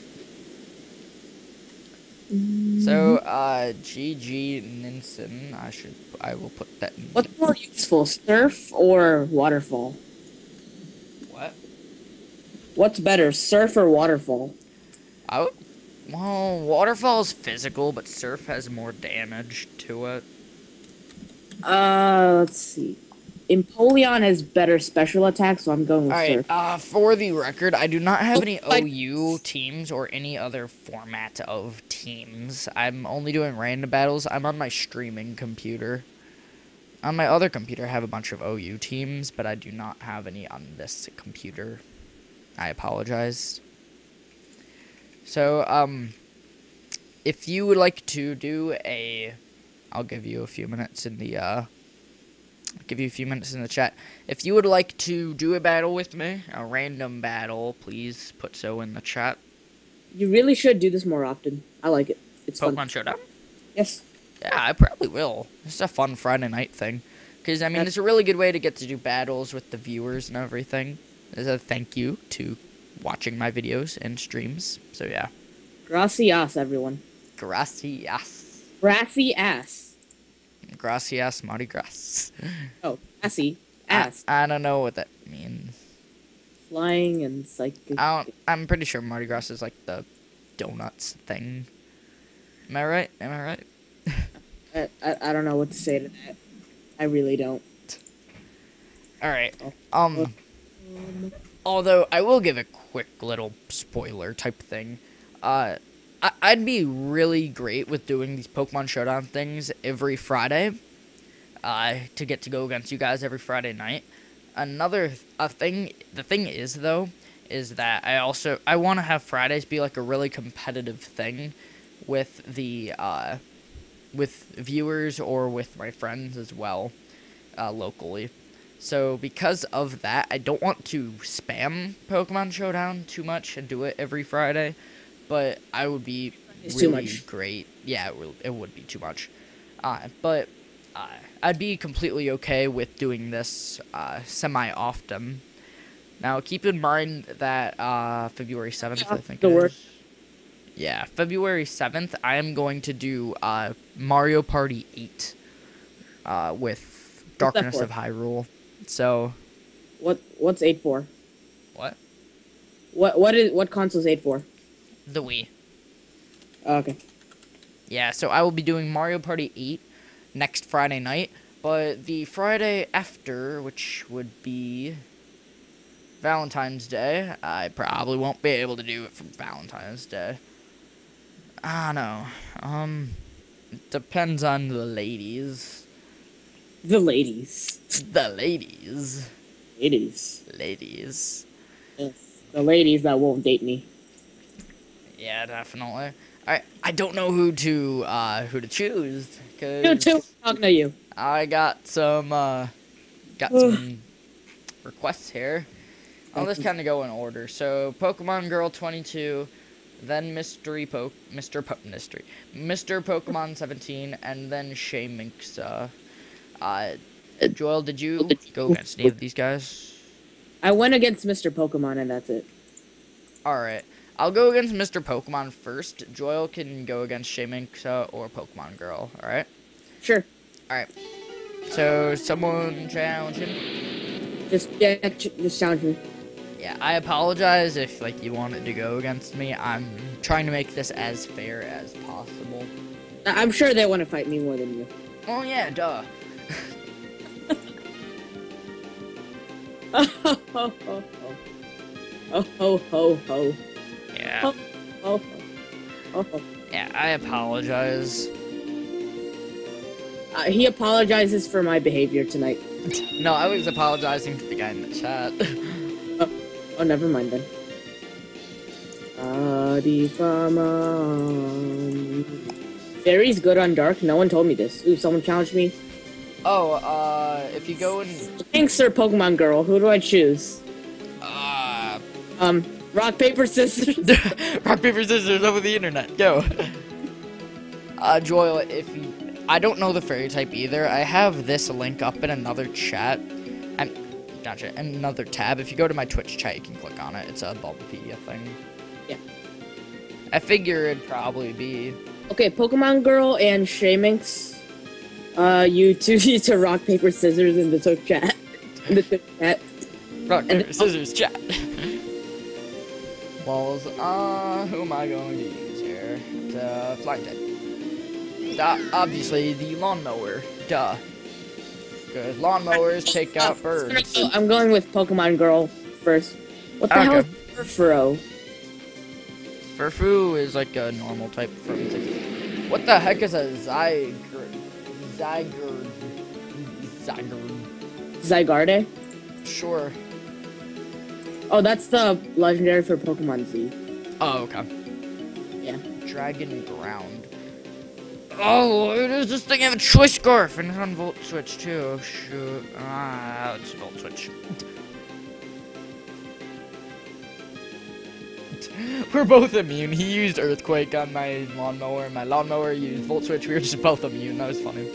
A: So, GG Ninsen, I will put that in.
B: What's more useful, Surf or Waterfall?
A: What?
B: What's better, Surf or Waterfall?
A: Well, Waterfall's physical, but Surf has more damage to it.
B: Let's see. Empoleon has better special attacks, so I'm going with Surf.
A: Alright, for the record, I do not have any OU teams or any other format of teams. I'm only doing random battles. I'm on my streaming computer. On my other computer, I have a bunch of OU teams, but I do not have any on this computer. I apologize. So, if you would like to do a, I'll give you a few minutes in the chat. If you would like to do a battle with me, a random battle, please put so in the chat.
B: You really should do this more often. I like it. It's
A: Pokemon
B: fun.
A: Showdown?
B: Yes.
A: Yeah, I probably will. It's a fun Friday night thing. Because, I mean, it's a really good way to get to do battles with the viewers and everything. As a thank you to watching my videos and streams. So, yeah.
B: Gracias, everyone.
A: Gracias.
B: Grassy ass.
A: Gracias, Mardi Gras.
B: Oh, grassy ass.
A: I don't know what that means.
B: Flying and psychic.
A: I'm pretty sure Mardi Gras is like the donuts thing. Am I right? Am I right?
B: I don't know what to say to that. I really don't.
A: Alright. Although, I will give a quick little spoiler type thing. I'd be really great with doing these Pokemon Showdown things every Friday. To get to go against you guys every Friday night. The thing is, though, is that I want to have Fridays be like a really competitive thing with the, with viewers or with my friends as well, locally. So because of that, I don't want to spam Pokemon Showdown too much and do it every Friday, but I would be really great. Yeah, it would be too much. But I'd be completely okay with doing this semi-often. Now, keep in mind that February 7th, I think it is. Yeah, February 7th, I am going to do Mario Party 8 with Darkness of Hyrule. So,
B: what's 8 for?
A: What?
B: What console's 8 for?
A: The Wii.
B: Okay.
A: Yeah, so I will be doing Mario Party 8 next Friday night, but the Friday after, which would be Valentine's Day, I probably won't be able to do it for Valentine's Day. I don't know. It depends on the ladies.
B: The ladies.
A: The ladies.
B: Ladies. Yes, the ladies that won't date me.
A: Yeah, definitely. I don't know who to choose. Cause
B: You too. Talking to you.
A: I got some requests here. I'll just kind of go in order. So Pokemon Girl 22, then Mr. Pokemon 17, and then Shay Minx. Joel, did you go against any of these guys?
B: I went against Mr. Pokemon, and that's it.
A: Alright. I'll go against Mr. Pokemon first. Joel can go against Shay Minx or Pokemon Girl, alright?
B: Sure.
A: Alright. So, someone challenge him?
B: Just challenge me.
A: Yeah, I apologize if, like, you wanted to go against me. I'm trying to make this as fair as possible.
B: I'm sure they want to fight me more than you.
A: Oh, yeah, duh.
B: Oh, ho, ho, ho. Oh, ho, ho, ho.
A: Yeah.
B: Oh, ho, ho, ho.
A: Yeah, I apologize.
B: He apologizes for my behavior tonight.
A: No, I was apologizing to the guy in the chat.
B: Oh, never mind then. Fairy's good on dark. No one told me this. Ooh, someone challenged me.
A: Oh, if you go in...
B: Thanks, Sir Pokemon Girl. Who do I choose? Rock, paper, scissors.
A: Rock, paper, scissors over the internet. Go. Joel, if you... I don't know the fairy type either. I have this link up in another chat. Gotcha. In another tab. If you go to my Twitch chat, you can click on it. It's a Bulbapedia thing.
B: Yeah.
A: I figure it'd probably be...
B: Okay, Pokemon Girl and Shay Minx. You two need to rock, paper, scissors in the Twitch chat.
A: Rock, paper, scissors chat. Balls. Who am I going to use here? Flying type. Obviously, the lawnmower. Duh. Because lawnmowers take out birds.
B: I'm going with Pokemon Girl first. What the hell is Furfuro?
A: Furfu is like a normal type from... What the heck is a
B: Zygarde?
A: Sure.
B: Oh, that's the legendary for Pokemon Z.
A: Oh, okay.
B: Yeah.
A: Dragon Ground. Oh, why does this thing have a choice scarf? And it's on Volt Switch too. Oh, shoot. Ah, it's Volt Switch. We're both immune. He used Earthquake on my lawnmower, and my lawnmower used Volt Switch. We were just both immune. That was funny.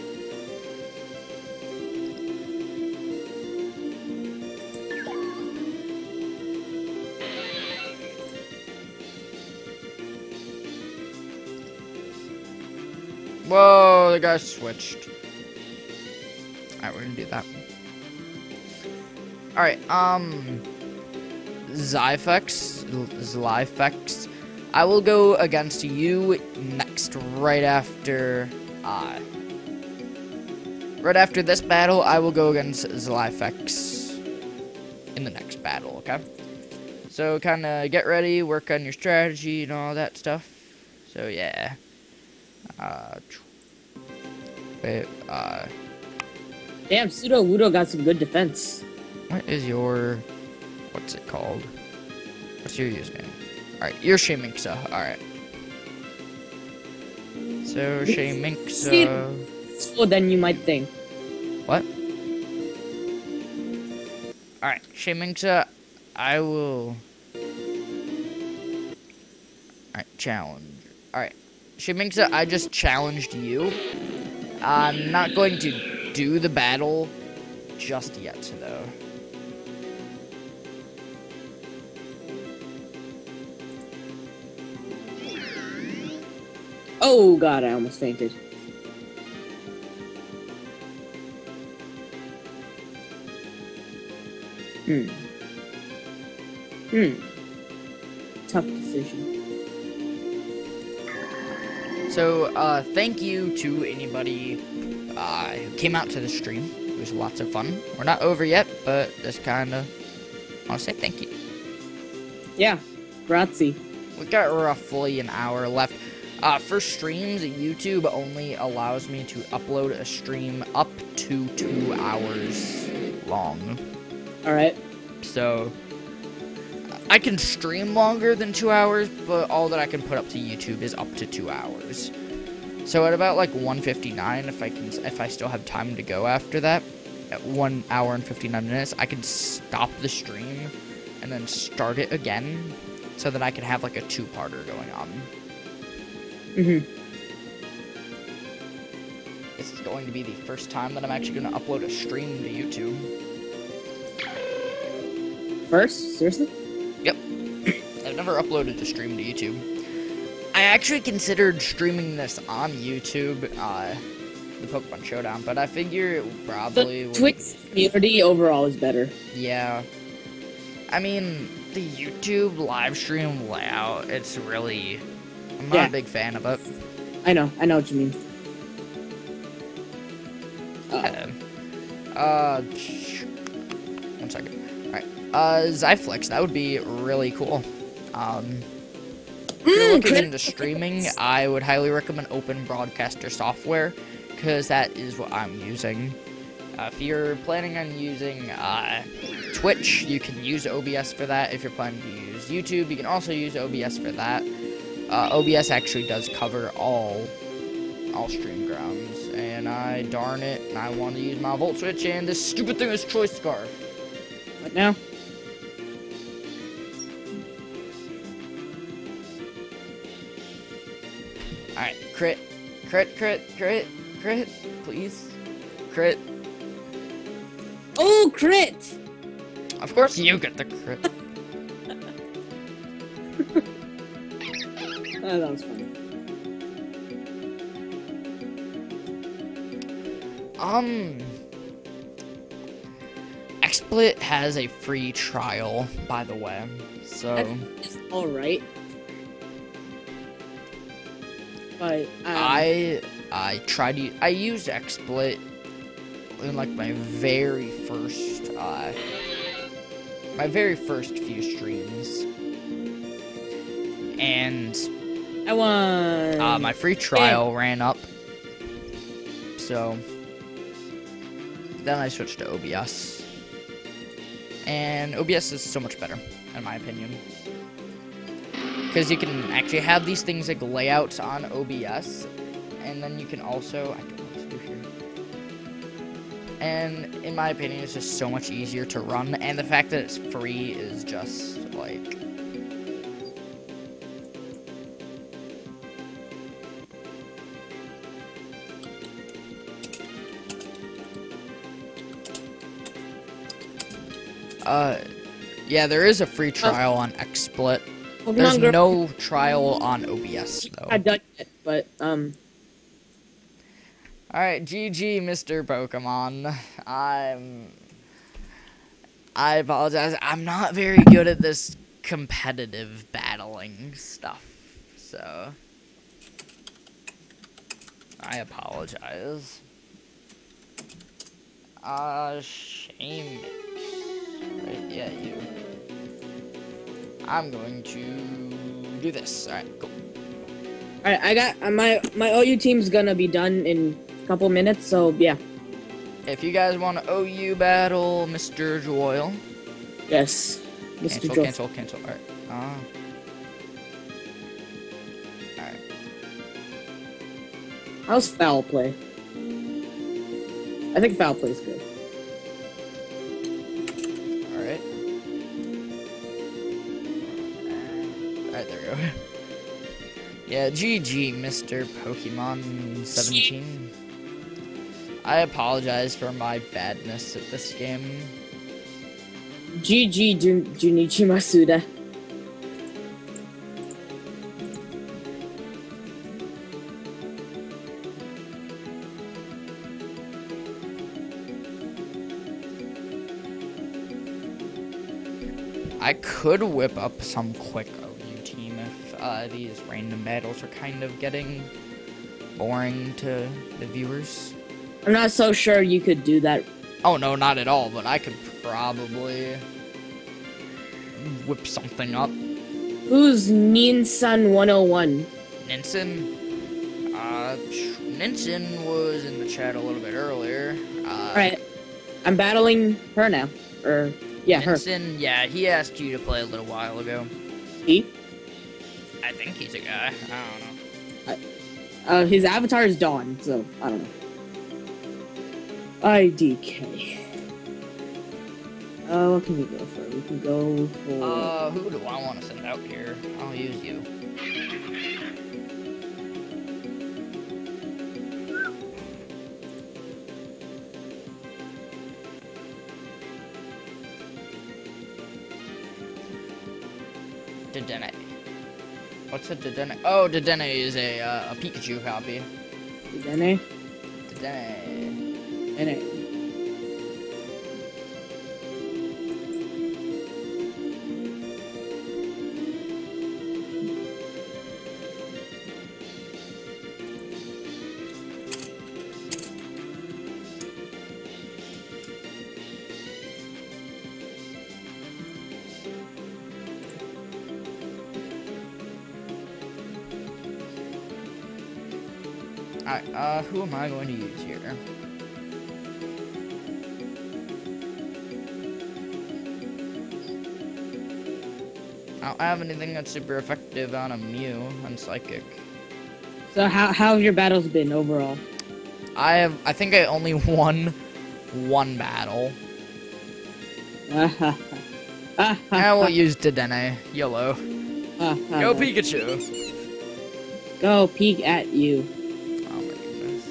A: Whoa, the guy switched. Alright, we're gonna do that. Alright, Zyfex, I will go against you next, right after this battle. I will go against Zyfex in the next battle, okay? So, kinda get ready, work on your strategy and all that stuff. So, yeah.
B: Damn, Pseudo Ludo got some good defense.
A: What is your... What's it called? What's your username? Alright, you're Shayminksa. Alright. So, Shayminksa...
B: Slower than you might think.
A: What? Alright, Shayminksa, I will... Alright, challenge. Alright, Shayminksa, I just challenged you. I'm not going to do the battle just yet, though.
B: Oh god, I almost fainted. Tough decision. So,
A: thank you to anybody who came out to the stream. It was lots of fun. We're not over yet, but just kinda want to say thank you.
B: Yeah, grazie.
A: We got roughly an hour left. For streams, YouTube only allows me to upload a stream up to 2 hours long.
B: Alright.
A: So, I can stream longer than 2 hours, but all that I can put up to YouTube is up to 2 hours. So at about like 1:59, if I still have time to go after that, at 1 hour and 59 minutes, I can stop the stream and then start it again, so that I can have like a 2-parter going on. This is going to be the first time that I'm actually going to upload a stream to YouTube.
B: First? Seriously?
A: Yep. I've never uploaded a stream to YouTube. I actually considered streaming this on YouTube, the Pokemon Showdown, but I figure it probably would...
B: The Twitch community overall is better.
A: Yeah. I mean, the YouTube live stream layout, it's really... I'm not a big fan of it.
B: I know what you mean.
A: One second. Alright. Zyflex, that would be really cool. If you're looking into streaming, I would highly recommend Open Broadcaster software, because that is what I'm using. If you're planning on using Twitch, you can use OBS for that. If you're planning to use YouTube, you can also use OBS for that. OBS actually does cover all stream grounds, and darn it, I want to use my Volt Switch, and this stupid thing is Choice Scarf.
B: What now?
A: Alright, crit, please, crit.
B: Oh, crit!
A: Of course you get the crit.
B: Oh, that was funny.
A: XSplit has a free trial, by the way, so...
B: That's alright. But,
A: I used XSplit in, like, my very first few streams. And...
B: I won!
A: my free trial ran up. So... Then I switched to OBS. And OBS is so much better, in my opinion. because you can actually have these things like layouts on OBS, and then you can also, I don't know what to do here. And in my opinion, it's just so much easier to run, and the fact that it's free is just like. Yeah, there is a free trial on XSplit. There's no trial on OBS though.
B: I've done it, but
A: Alright, GG, Mr. Pokemon. I apologize. I'm not very good at this competitive battling stuff, so I apologize. Shame. Right, yeah, you. I'm going to do this. Alright, cool.
B: Alright, I got my OU team's gonna be done in a couple minutes, so yeah.
A: If you guys want to OU battle Mr. Joyle.
B: Yes. Mr. Joyle.
A: Cancel. Alright. Alright.
B: How's foul play? I think foul play is good.
A: Alright. Alright, there we go. Yeah, GG, Mr. Pokemon 17. I apologize for my badness at this game.
B: GG Junichi Masuda.
A: I could whip up some quick OU team if these random battles are kind of getting boring to the viewers.
B: I'm not so sure you could do that.
A: Oh no, not at all, but I could probably whip something up.
B: Who's Ninsan 101?
A: Ninsen? Ninsen was in the chat a little bit earlier.
B: Alright. I'm battling her now. Or, yeah,
A: Ninsen, yeah, he asked you to play a little while ago.
B: He?
A: I think he's a guy. I don't know.
B: His avatar is Dawn, so, I don't know. IDK. What can we go for? We can go for...
A: Who do I want to send out here? I'll use you. Dedenne. What's a Dedenne? Oh, Dedenne is a Pikachu copy.
B: Dedenne?
A: Dedenne.
B: Dedenne.
A: Alright, who am I going to use here? I don't have anything that's super effective on a Mew and Psychic.
B: So how have your battles been overall?
A: I think I only won one battle. I will use Dedenne. YOLO. Go Pikachu.
B: Go peek at you.
A: Oh my goodness.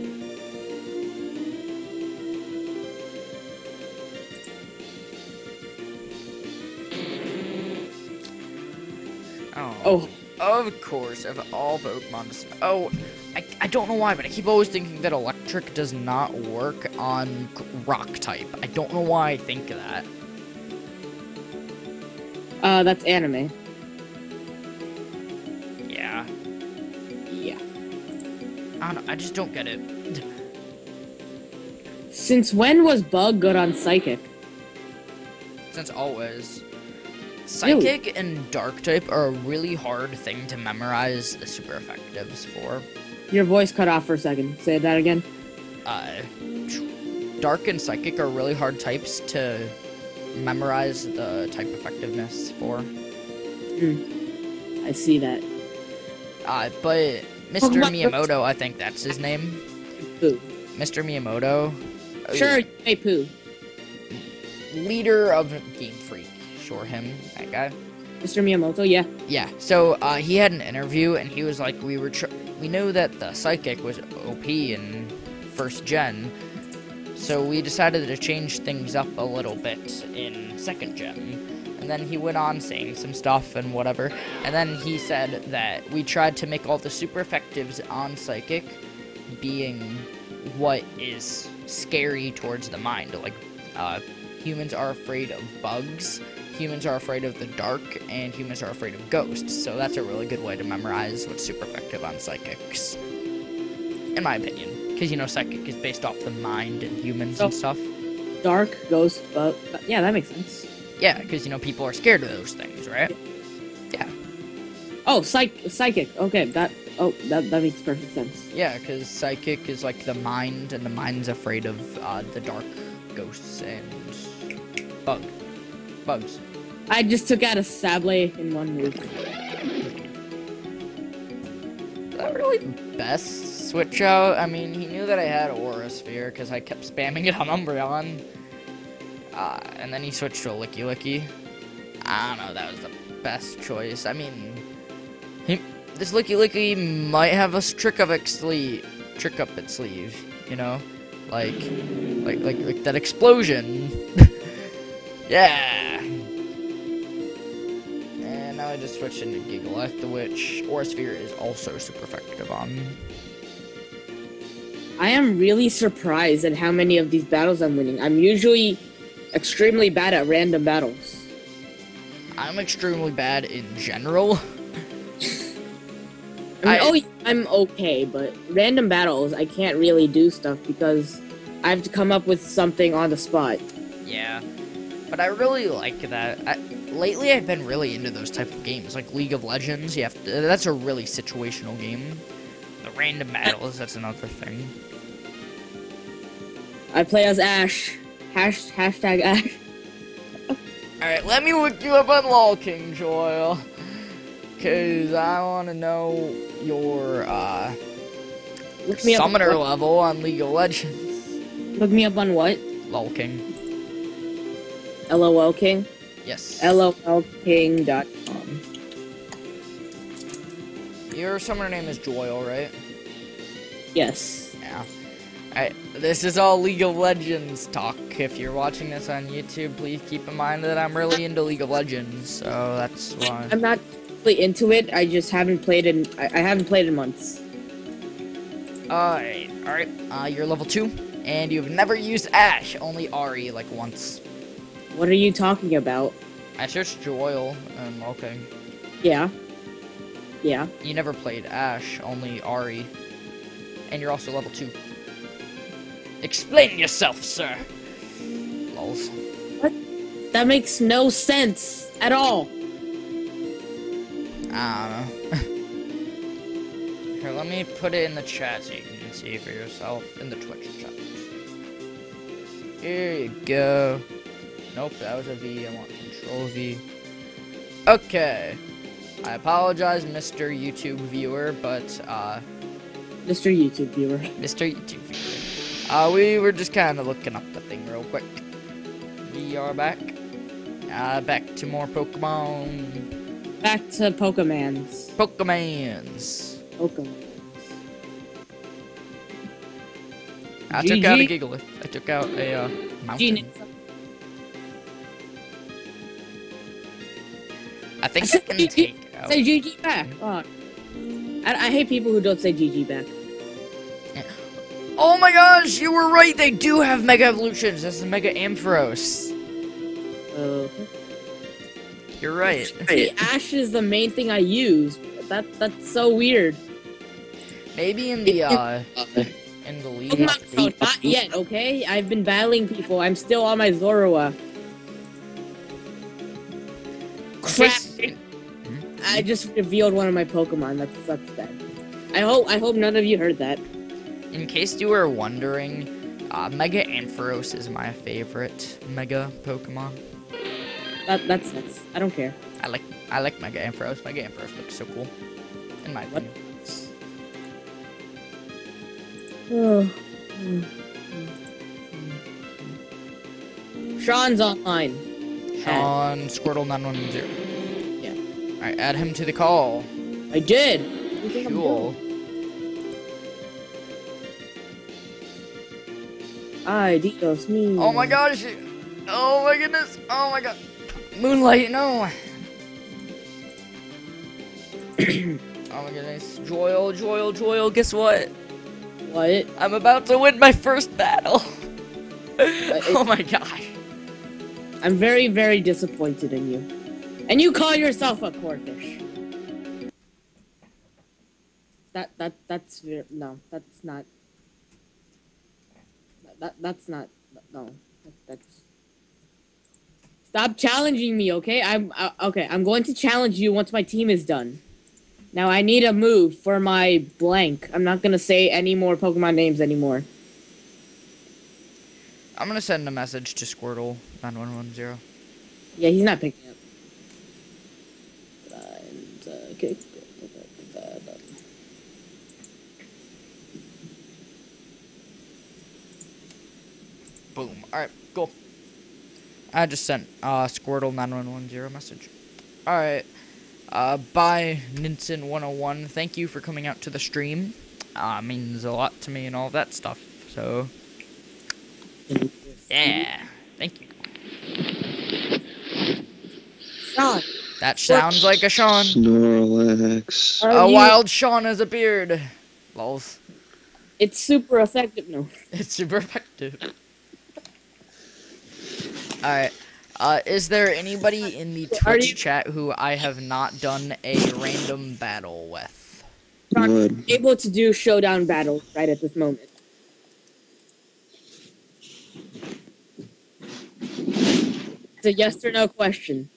A: Oh. Of course, of all Pokemon. Oh, I don't know why, but I keep always thinking that Electric does not work on Rock type. I don't know why I think that.
B: That's anime.
A: Yeah.
B: Yeah.
A: I don't know, I just don't get it.
B: Since when was Bug good on Psychic?
A: Since always. Psychic and Dark type are a really hard thing to memorize the super effectives for.
B: Your voice cut off for a second. Say that again.
A: Dark and Psychic are really hard types to memorize the type effectiveness for.
B: I see that.
A: But Mr. Miyamoto, I think that's his name.
B: Poo.
A: Mr. Miyamoto.
B: Sure, hey Pooh.
A: Leader of Game Freak. Sure, him, that guy.
B: Mr. Miyamoto, yeah.
A: Yeah, so he had an interview, and he was like, we know that the Psychic was OP in first gen, so we decided to change things up a little bit in second gen. And then he went on saying some stuff and whatever, and then he said that we tried to make all the super effectives on Psychic being what is scary towards the mind. Like, humans are afraid of bugs, humans are afraid of the dark, and humans are afraid of ghosts. So that's a really good way to memorize what's super effective on Psychics, in my opinion. Because, you know, Psychic is based off the mind and humans and stuff.
B: Dark, ghost, bug. Yeah, that makes sense.
A: Yeah, because, you know, people are scared of those things, right? Yeah.
B: Oh, psychic. Okay, that makes perfect sense.
A: Yeah, because Psychic is like the mind, and the mind's afraid of the dark, ghosts, and bugs.
B: I just took out a Sable in one move.
A: Is that really best switch out? I mean, he knew that I had Aura Sphere because I kept spamming it on Umbreon. And then he switched to a Licky Licky. I don't know, that was the best choice. I mean, this Licky Licky might have a trick up its sleeve, you know? Like that explosion. Yeah! And now I just switched into Gigalith, which Aura Sphere is also super effective on.
B: I am really surprised at how many of these battles I'm winning. I'm usually extremely bad at random battles.
A: I'm extremely bad in general.
B: I'm okay, but random battles, I can't really do stuff because I have to come up with something on the spot.
A: Yeah, but I really like that. Lately, I've been really into those type of games, like League of Legends. That's a really situational game. The random battles, that's another thing.
B: I play as Ash. Hashtag Ash.
A: Alright, let me look you up on LOL King Joel. Cause I wanna know your summoner level on League of Legends.
B: Look me up on what?
A: LOL King.
B: LOL King?
A: Yes.
B: LOLking.com.
A: Your summoner name is Joel, right?
B: Yes.
A: Yeah. Alright, this is all League of Legends talk. If you're watching this on YouTube, please keep in mind that I'm really into League of Legends, so that's why.
B: I'm not really into it, I just haven't played in I haven't played in months.
A: Alright, you're level 2, and you've never used Ash, only Ari, like once.
B: What are you talking about?
A: I searched Joel, and okay.
B: Yeah. Yeah.
A: You never played Ash, only Ari. And you're also level 2. Explain yourself, sir! Lols.
B: What? That makes no sense at all.
A: I don't know. Here, let me put it in the chat so you can see for yourself in the Twitch chat. Here you go. Nope, that was a V. I want Control V. Okay. I apologize, Mr. YouTube viewer, but,
B: Mr. YouTube viewer.
A: Mr. YouTube viewer. We were just kind of looking up the thing real quick. We are back. Back to more Pokemon.
B: Back to Pokemans.
A: Pokemans. I
B: GG.
A: took out a Gigalith. I took out a, mountain. I think I can take it out.
B: Say GG back. Oh. I hate people who don't say GG back.
A: Oh my gosh, you were right. They do have Mega Evolutions. This is Mega Ampharos. You're right.
B: See, Ash is the main thing I use. That's so weird.
A: Maybe in the league.
B: No, not yet, okay? I've been battling people. I'm still on my Zorua. Crap! I just revealed one of my Pokemon. That's bad. I hope none of you heard that.
A: In case you were wondering, Mega Ampharos is my favorite Mega Pokemon.
B: That's I don't care.
A: I like my game froze. My game froze looks so cool. In my
B: What?
A: opinion.
B: Sean's online.
A: Sean Squirtle 910.
B: Yeah.
A: Alright, add him to the call.
B: I did.
A: Cool.
B: Ay, Dios mío.
A: Oh my gosh. Oh my goodness. Oh my god. Moonlight, no. Oh my goodness. Joel, guess what?
B: What?
A: I'm about to win my first battle. Oh my gosh.
B: I'm very, very disappointed in you. And you call yourself a corfish. That's no, that's not. That's not. No, that's. Stop challenging me, okay? Okay. I'm going to challenge you once my team is done. Now I need a move for my blank. I'm not gonna say any more Pokemon names anymore.
A: I'm gonna send a message to Squirtle 9110.
B: Yeah, he's not picking up. Okay.
A: Boom. Alright, cool. I just sent Squirtle 9110 message. Alright. Bye, Ninsen101. Thank you for coming out to the stream. Means a lot to me and all that stuff. So, yeah. Thank you.
B: Sean.
A: That sounds like a Sean.
C: Snorlax.
A: A wild Sean has appeared. Lols.
B: It's super effective. No.
A: It's super effective. Alright. Is there anybody in the Twitch chat who I have not done a random battle with?
B: I'm able to do showdown battles right at this moment. It's a yes or no question.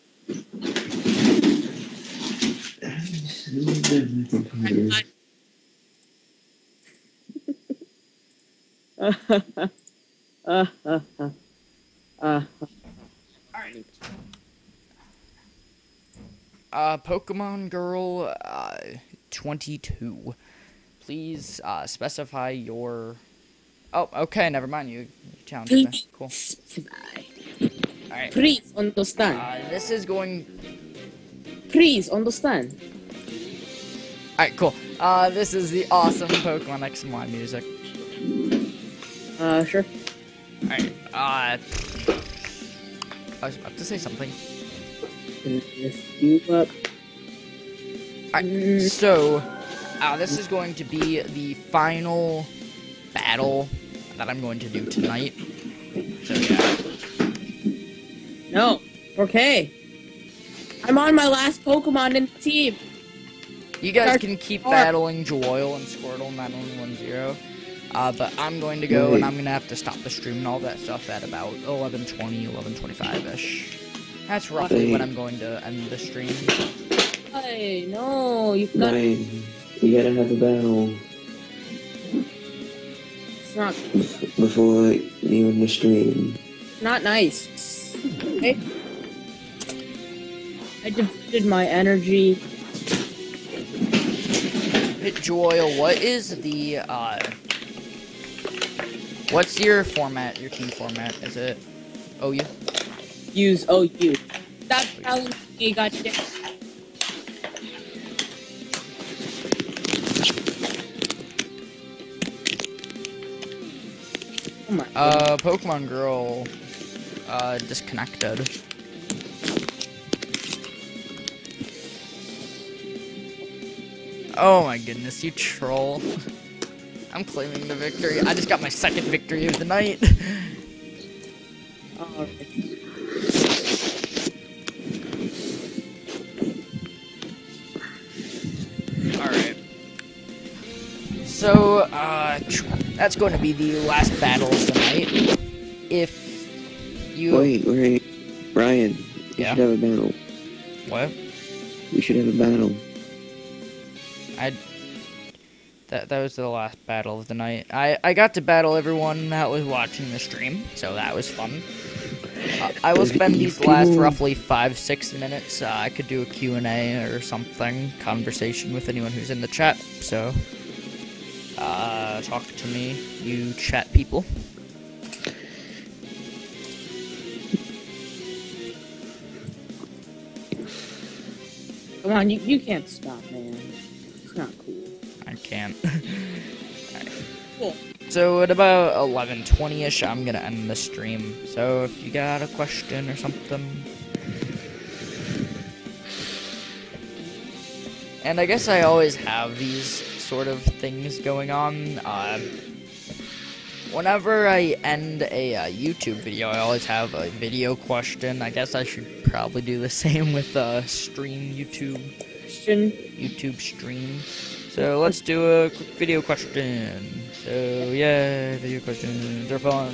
A: Pokemon Girl, 22. Please, specify your... Oh, okay, never mind. You challenged me. Cool. Alright.
B: Please understand.
A: This is going...
B: Please understand.
A: Alright, cool. This is the awesome Pokemon X and Y music.
B: Sure.
A: Alright, I was about to say something.
B: Lift you up.
A: Alright, so, this is going to be the final battle that I'm going to do tonight. So, yeah.
B: No. Okay. I'm on my last Pokemon in the team.
A: You guys can keep battling Joyle and Squirtle 9110. But I'm going to go, and I'm going to have to stop the stream and all that stuff at about 11:20, 11:25-ish. That's roughly when I'm going to end the stream.
B: Hey, no, you got...
C: Ryan, you gotta have a battle.
B: It's not...
C: Before you end the stream.
B: Not nice. Okay? I depleted my energy.
A: Hey, Joyle, what is the, what's your format, your team format? Is it OU?
B: Use OU. Stop telling me, goddamn. Oh my God.
A: Pokemon Girl, disconnected. Oh my goodness, you troll. I'm claiming the victory. I just got my second victory of the night. Alright. So, that's going to be the last battle of the night. If you...
C: Wait. Ryan, you should have a battle.
A: What?
C: You should have a battle.
A: That was the last battle of the night. I got to battle everyone that was watching the stream, so that was fun. I will spend these last
C: People-
A: roughly 5-6 minutes. I could do a Q&A or something, conversation with anyone who's in the chat. So, talk to me, you chat people.
B: Come on, you can't stop, man. It's not cool.
A: I can't.
B: Cool.
A: So at about 11:20ish, I'm gonna end the stream. So if you got a question or something, and I guess I always have these sort of things going on. Whenever I end a YouTube video, I always have a video question. I guess I should probably do the same with stream YouTube stream. So let's do a quick video question. So yeah, video questions are fun.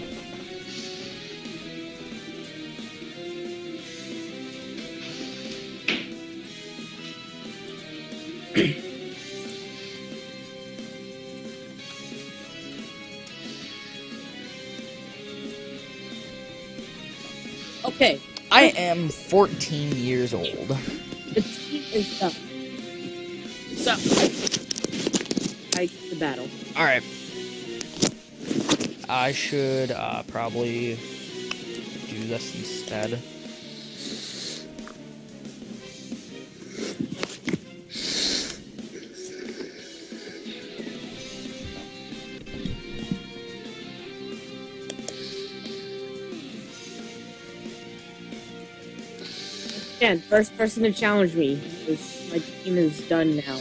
B: Okay.
A: I am 14 years old.
B: The team is done. So, fight the battle.
A: Alright. I should probably do this instead.
B: Again, first person to challenge me. This, my team is done now.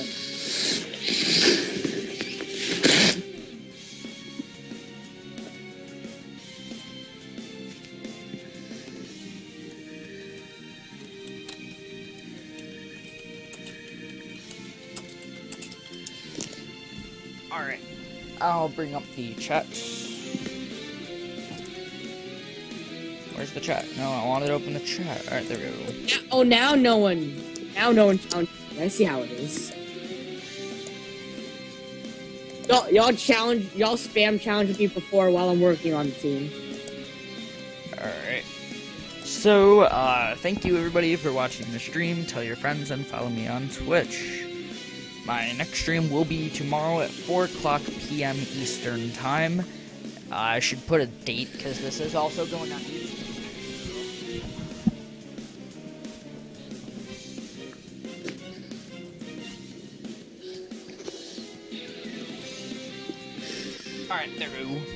A: Alright. I'll bring up the chat. Where's the chat? No, I wanted to open the chat. Alright, there we go.
B: Oh, now no one challenges me. I see how it is. Y'all spam challenge me before while I'm working on the team.
A: Alright. So, thank you everybody for watching the stream. Tell your friends and follow me on Twitch. My next stream will be tomorrow at 4:00 p.m. Eastern Time. I should put a date because this is also going on YouTube. Alright, there we go.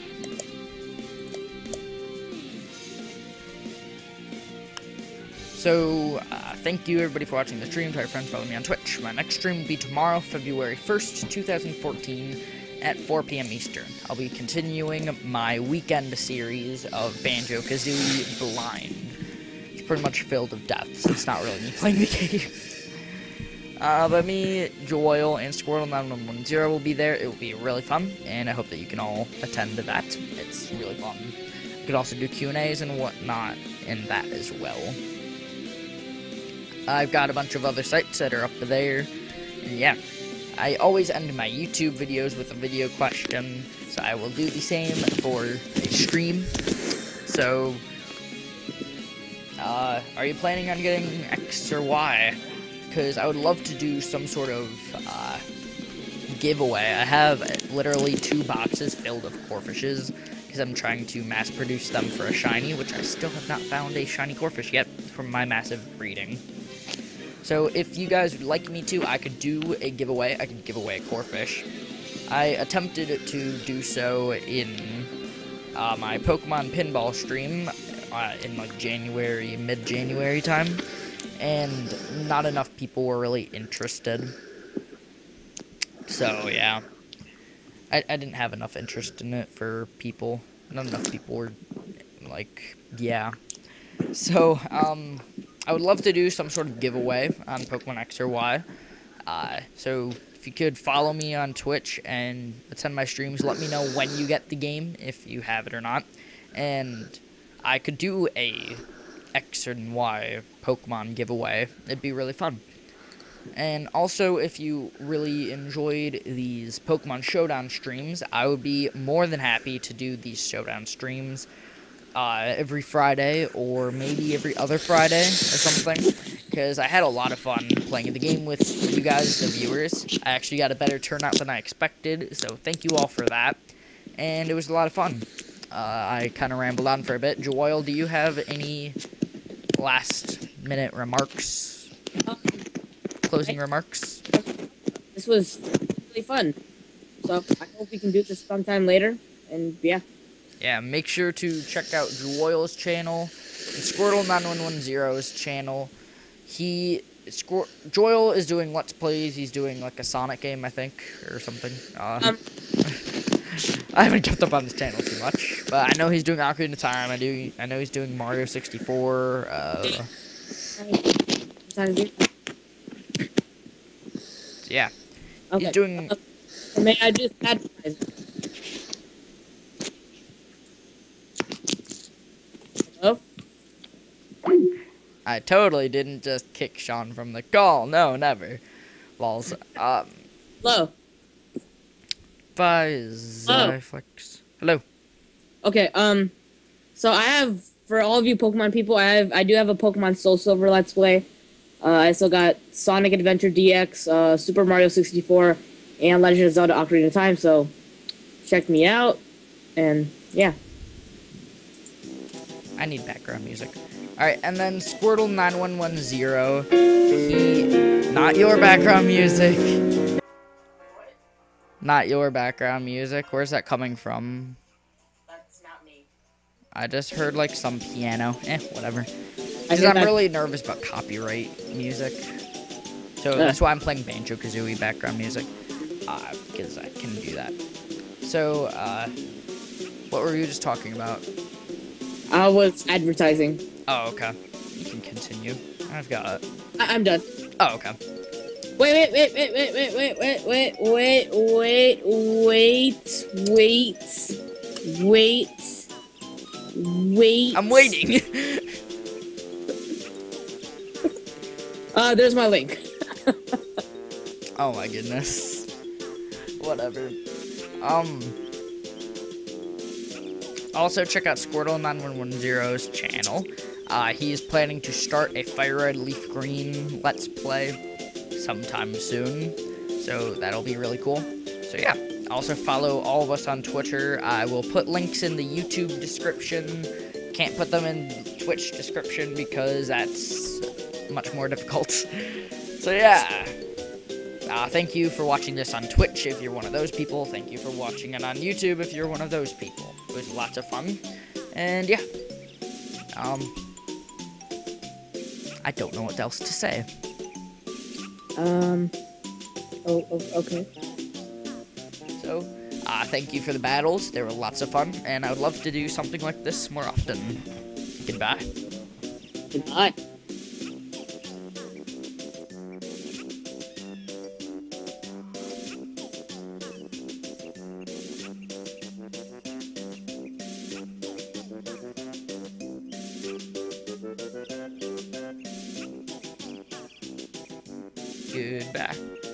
A: So, thank you everybody for watching the stream. Tell your friends, follow me on Twitch. My next stream will be tomorrow, February 1st, 2014, at 4 p.m. Eastern. I'll be continuing my weekend series of Banjo-Kazooie Blind. It's pretty much filled with deaths. It's not really me playing the game. But me, Joel, and Squirtle9110 will be there. It will be really fun, and I hope that you can all attend to that. It's really fun. You could also do Q&As and whatnot in that as well. I've got a bunch of other sites that are up there, and yeah. I always end my YouTube videos with a video question, so I will do the same for a stream. So, are you planning on getting X or Y? Because I would love to do some sort of giveaway. I have literally 2 boxes filled of corfishes, because I'm trying to mass produce them for a shiny, which I still have not found a shiny corfish yet from my massive breeding. So if you guys would like me to, I could do a giveaway. I could give away a corfish. I attempted to do so in my Pokemon Pinball stream in like January, mid-January time, and not enough people were really interested. So yeah, I didn't have enough interest in it for people. Not enough people were like, yeah. So I would love to do some sort of giveaway on Pokemon X or Y. So if you could follow me on Twitch and attend my streams, let me know when you get the game, if you have it or not. And I could do a X and Y Pokemon giveaway. It'd be really fun. And also, if you really enjoyed these Pokemon Showdown streams, I would be more than happy to do these Showdown streams every Friday or maybe every other Friday or something, because I had a lot of fun playing the game with you guys, the viewers. I actually got a better turnout than I expected, so thank you all for that, and it was a lot of fun. I kind of rambled on for a bit. Joel, do you have any last-minute remarks? Closing remarks?
B: This was really fun. So I hope we can do this sometime later. And yeah.
A: Yeah, make sure to check out Joel's channel and Squirtle9110's channel. Joel is doing Let's Plays. He's doing like a Sonic game, I think, or something. I haven't kept up on his channel too much, but I know he's doing Ocarina of Time. I know he's doing Mario 64. Yeah.
B: Okay.
A: He's doing.
B: May I just advertise? Hello?
A: I totally didn't just kick Sean from the call. No, never. Lols.
B: Hello.
A: Bye, Zyflex. Hello.
B: Okay, so I have, for all of you Pokemon people, I do have a Pokemon Soul Silver Let's Play. I still got Sonic Adventure DX, Super Mario 64, and Legend of Zelda Ocarina of Time, so check me out, and yeah.
A: I need background music. Alright, and then Squirtle9110, not your background music. Not your background music. Where's that coming from?
B: That's not me.
A: I just heard like some piano. Whatever.
B: I
A: Because
B: hear
A: I'm
B: that-
A: really nervous about copyright music. So that's why I'm playing Banjo-Kazooie background music. Because I can do that. So, what were you just talking about?
B: I was advertising.
A: Oh, okay. You can continue. I've got it.
B: I'm done.
A: Oh, okay.
B: Wait.
A: I'm waiting.
B: There's my link.
A: Oh my goodness. Whatever. Also check out Squirtle9110's channel. He is planning to start a Fire Red Leaf Green Let's Play sometime soon. So that'll be really cool. So yeah. Also follow all of us on Twitter. I will put links in the YouTube description. Can't put them in Twitch description because that's much more difficult. So yeah. Thank you for watching this on Twitch if you're one of those people. Thank you for watching it on YouTube if you're one of those people. It was lots of fun. And yeah. I don't know what else to say.
B: Okay.
A: So, thank you for the battles. They were lots of fun, and I would love to do something like this more often. Goodbye.
B: Goodbye.
A: Goodbye.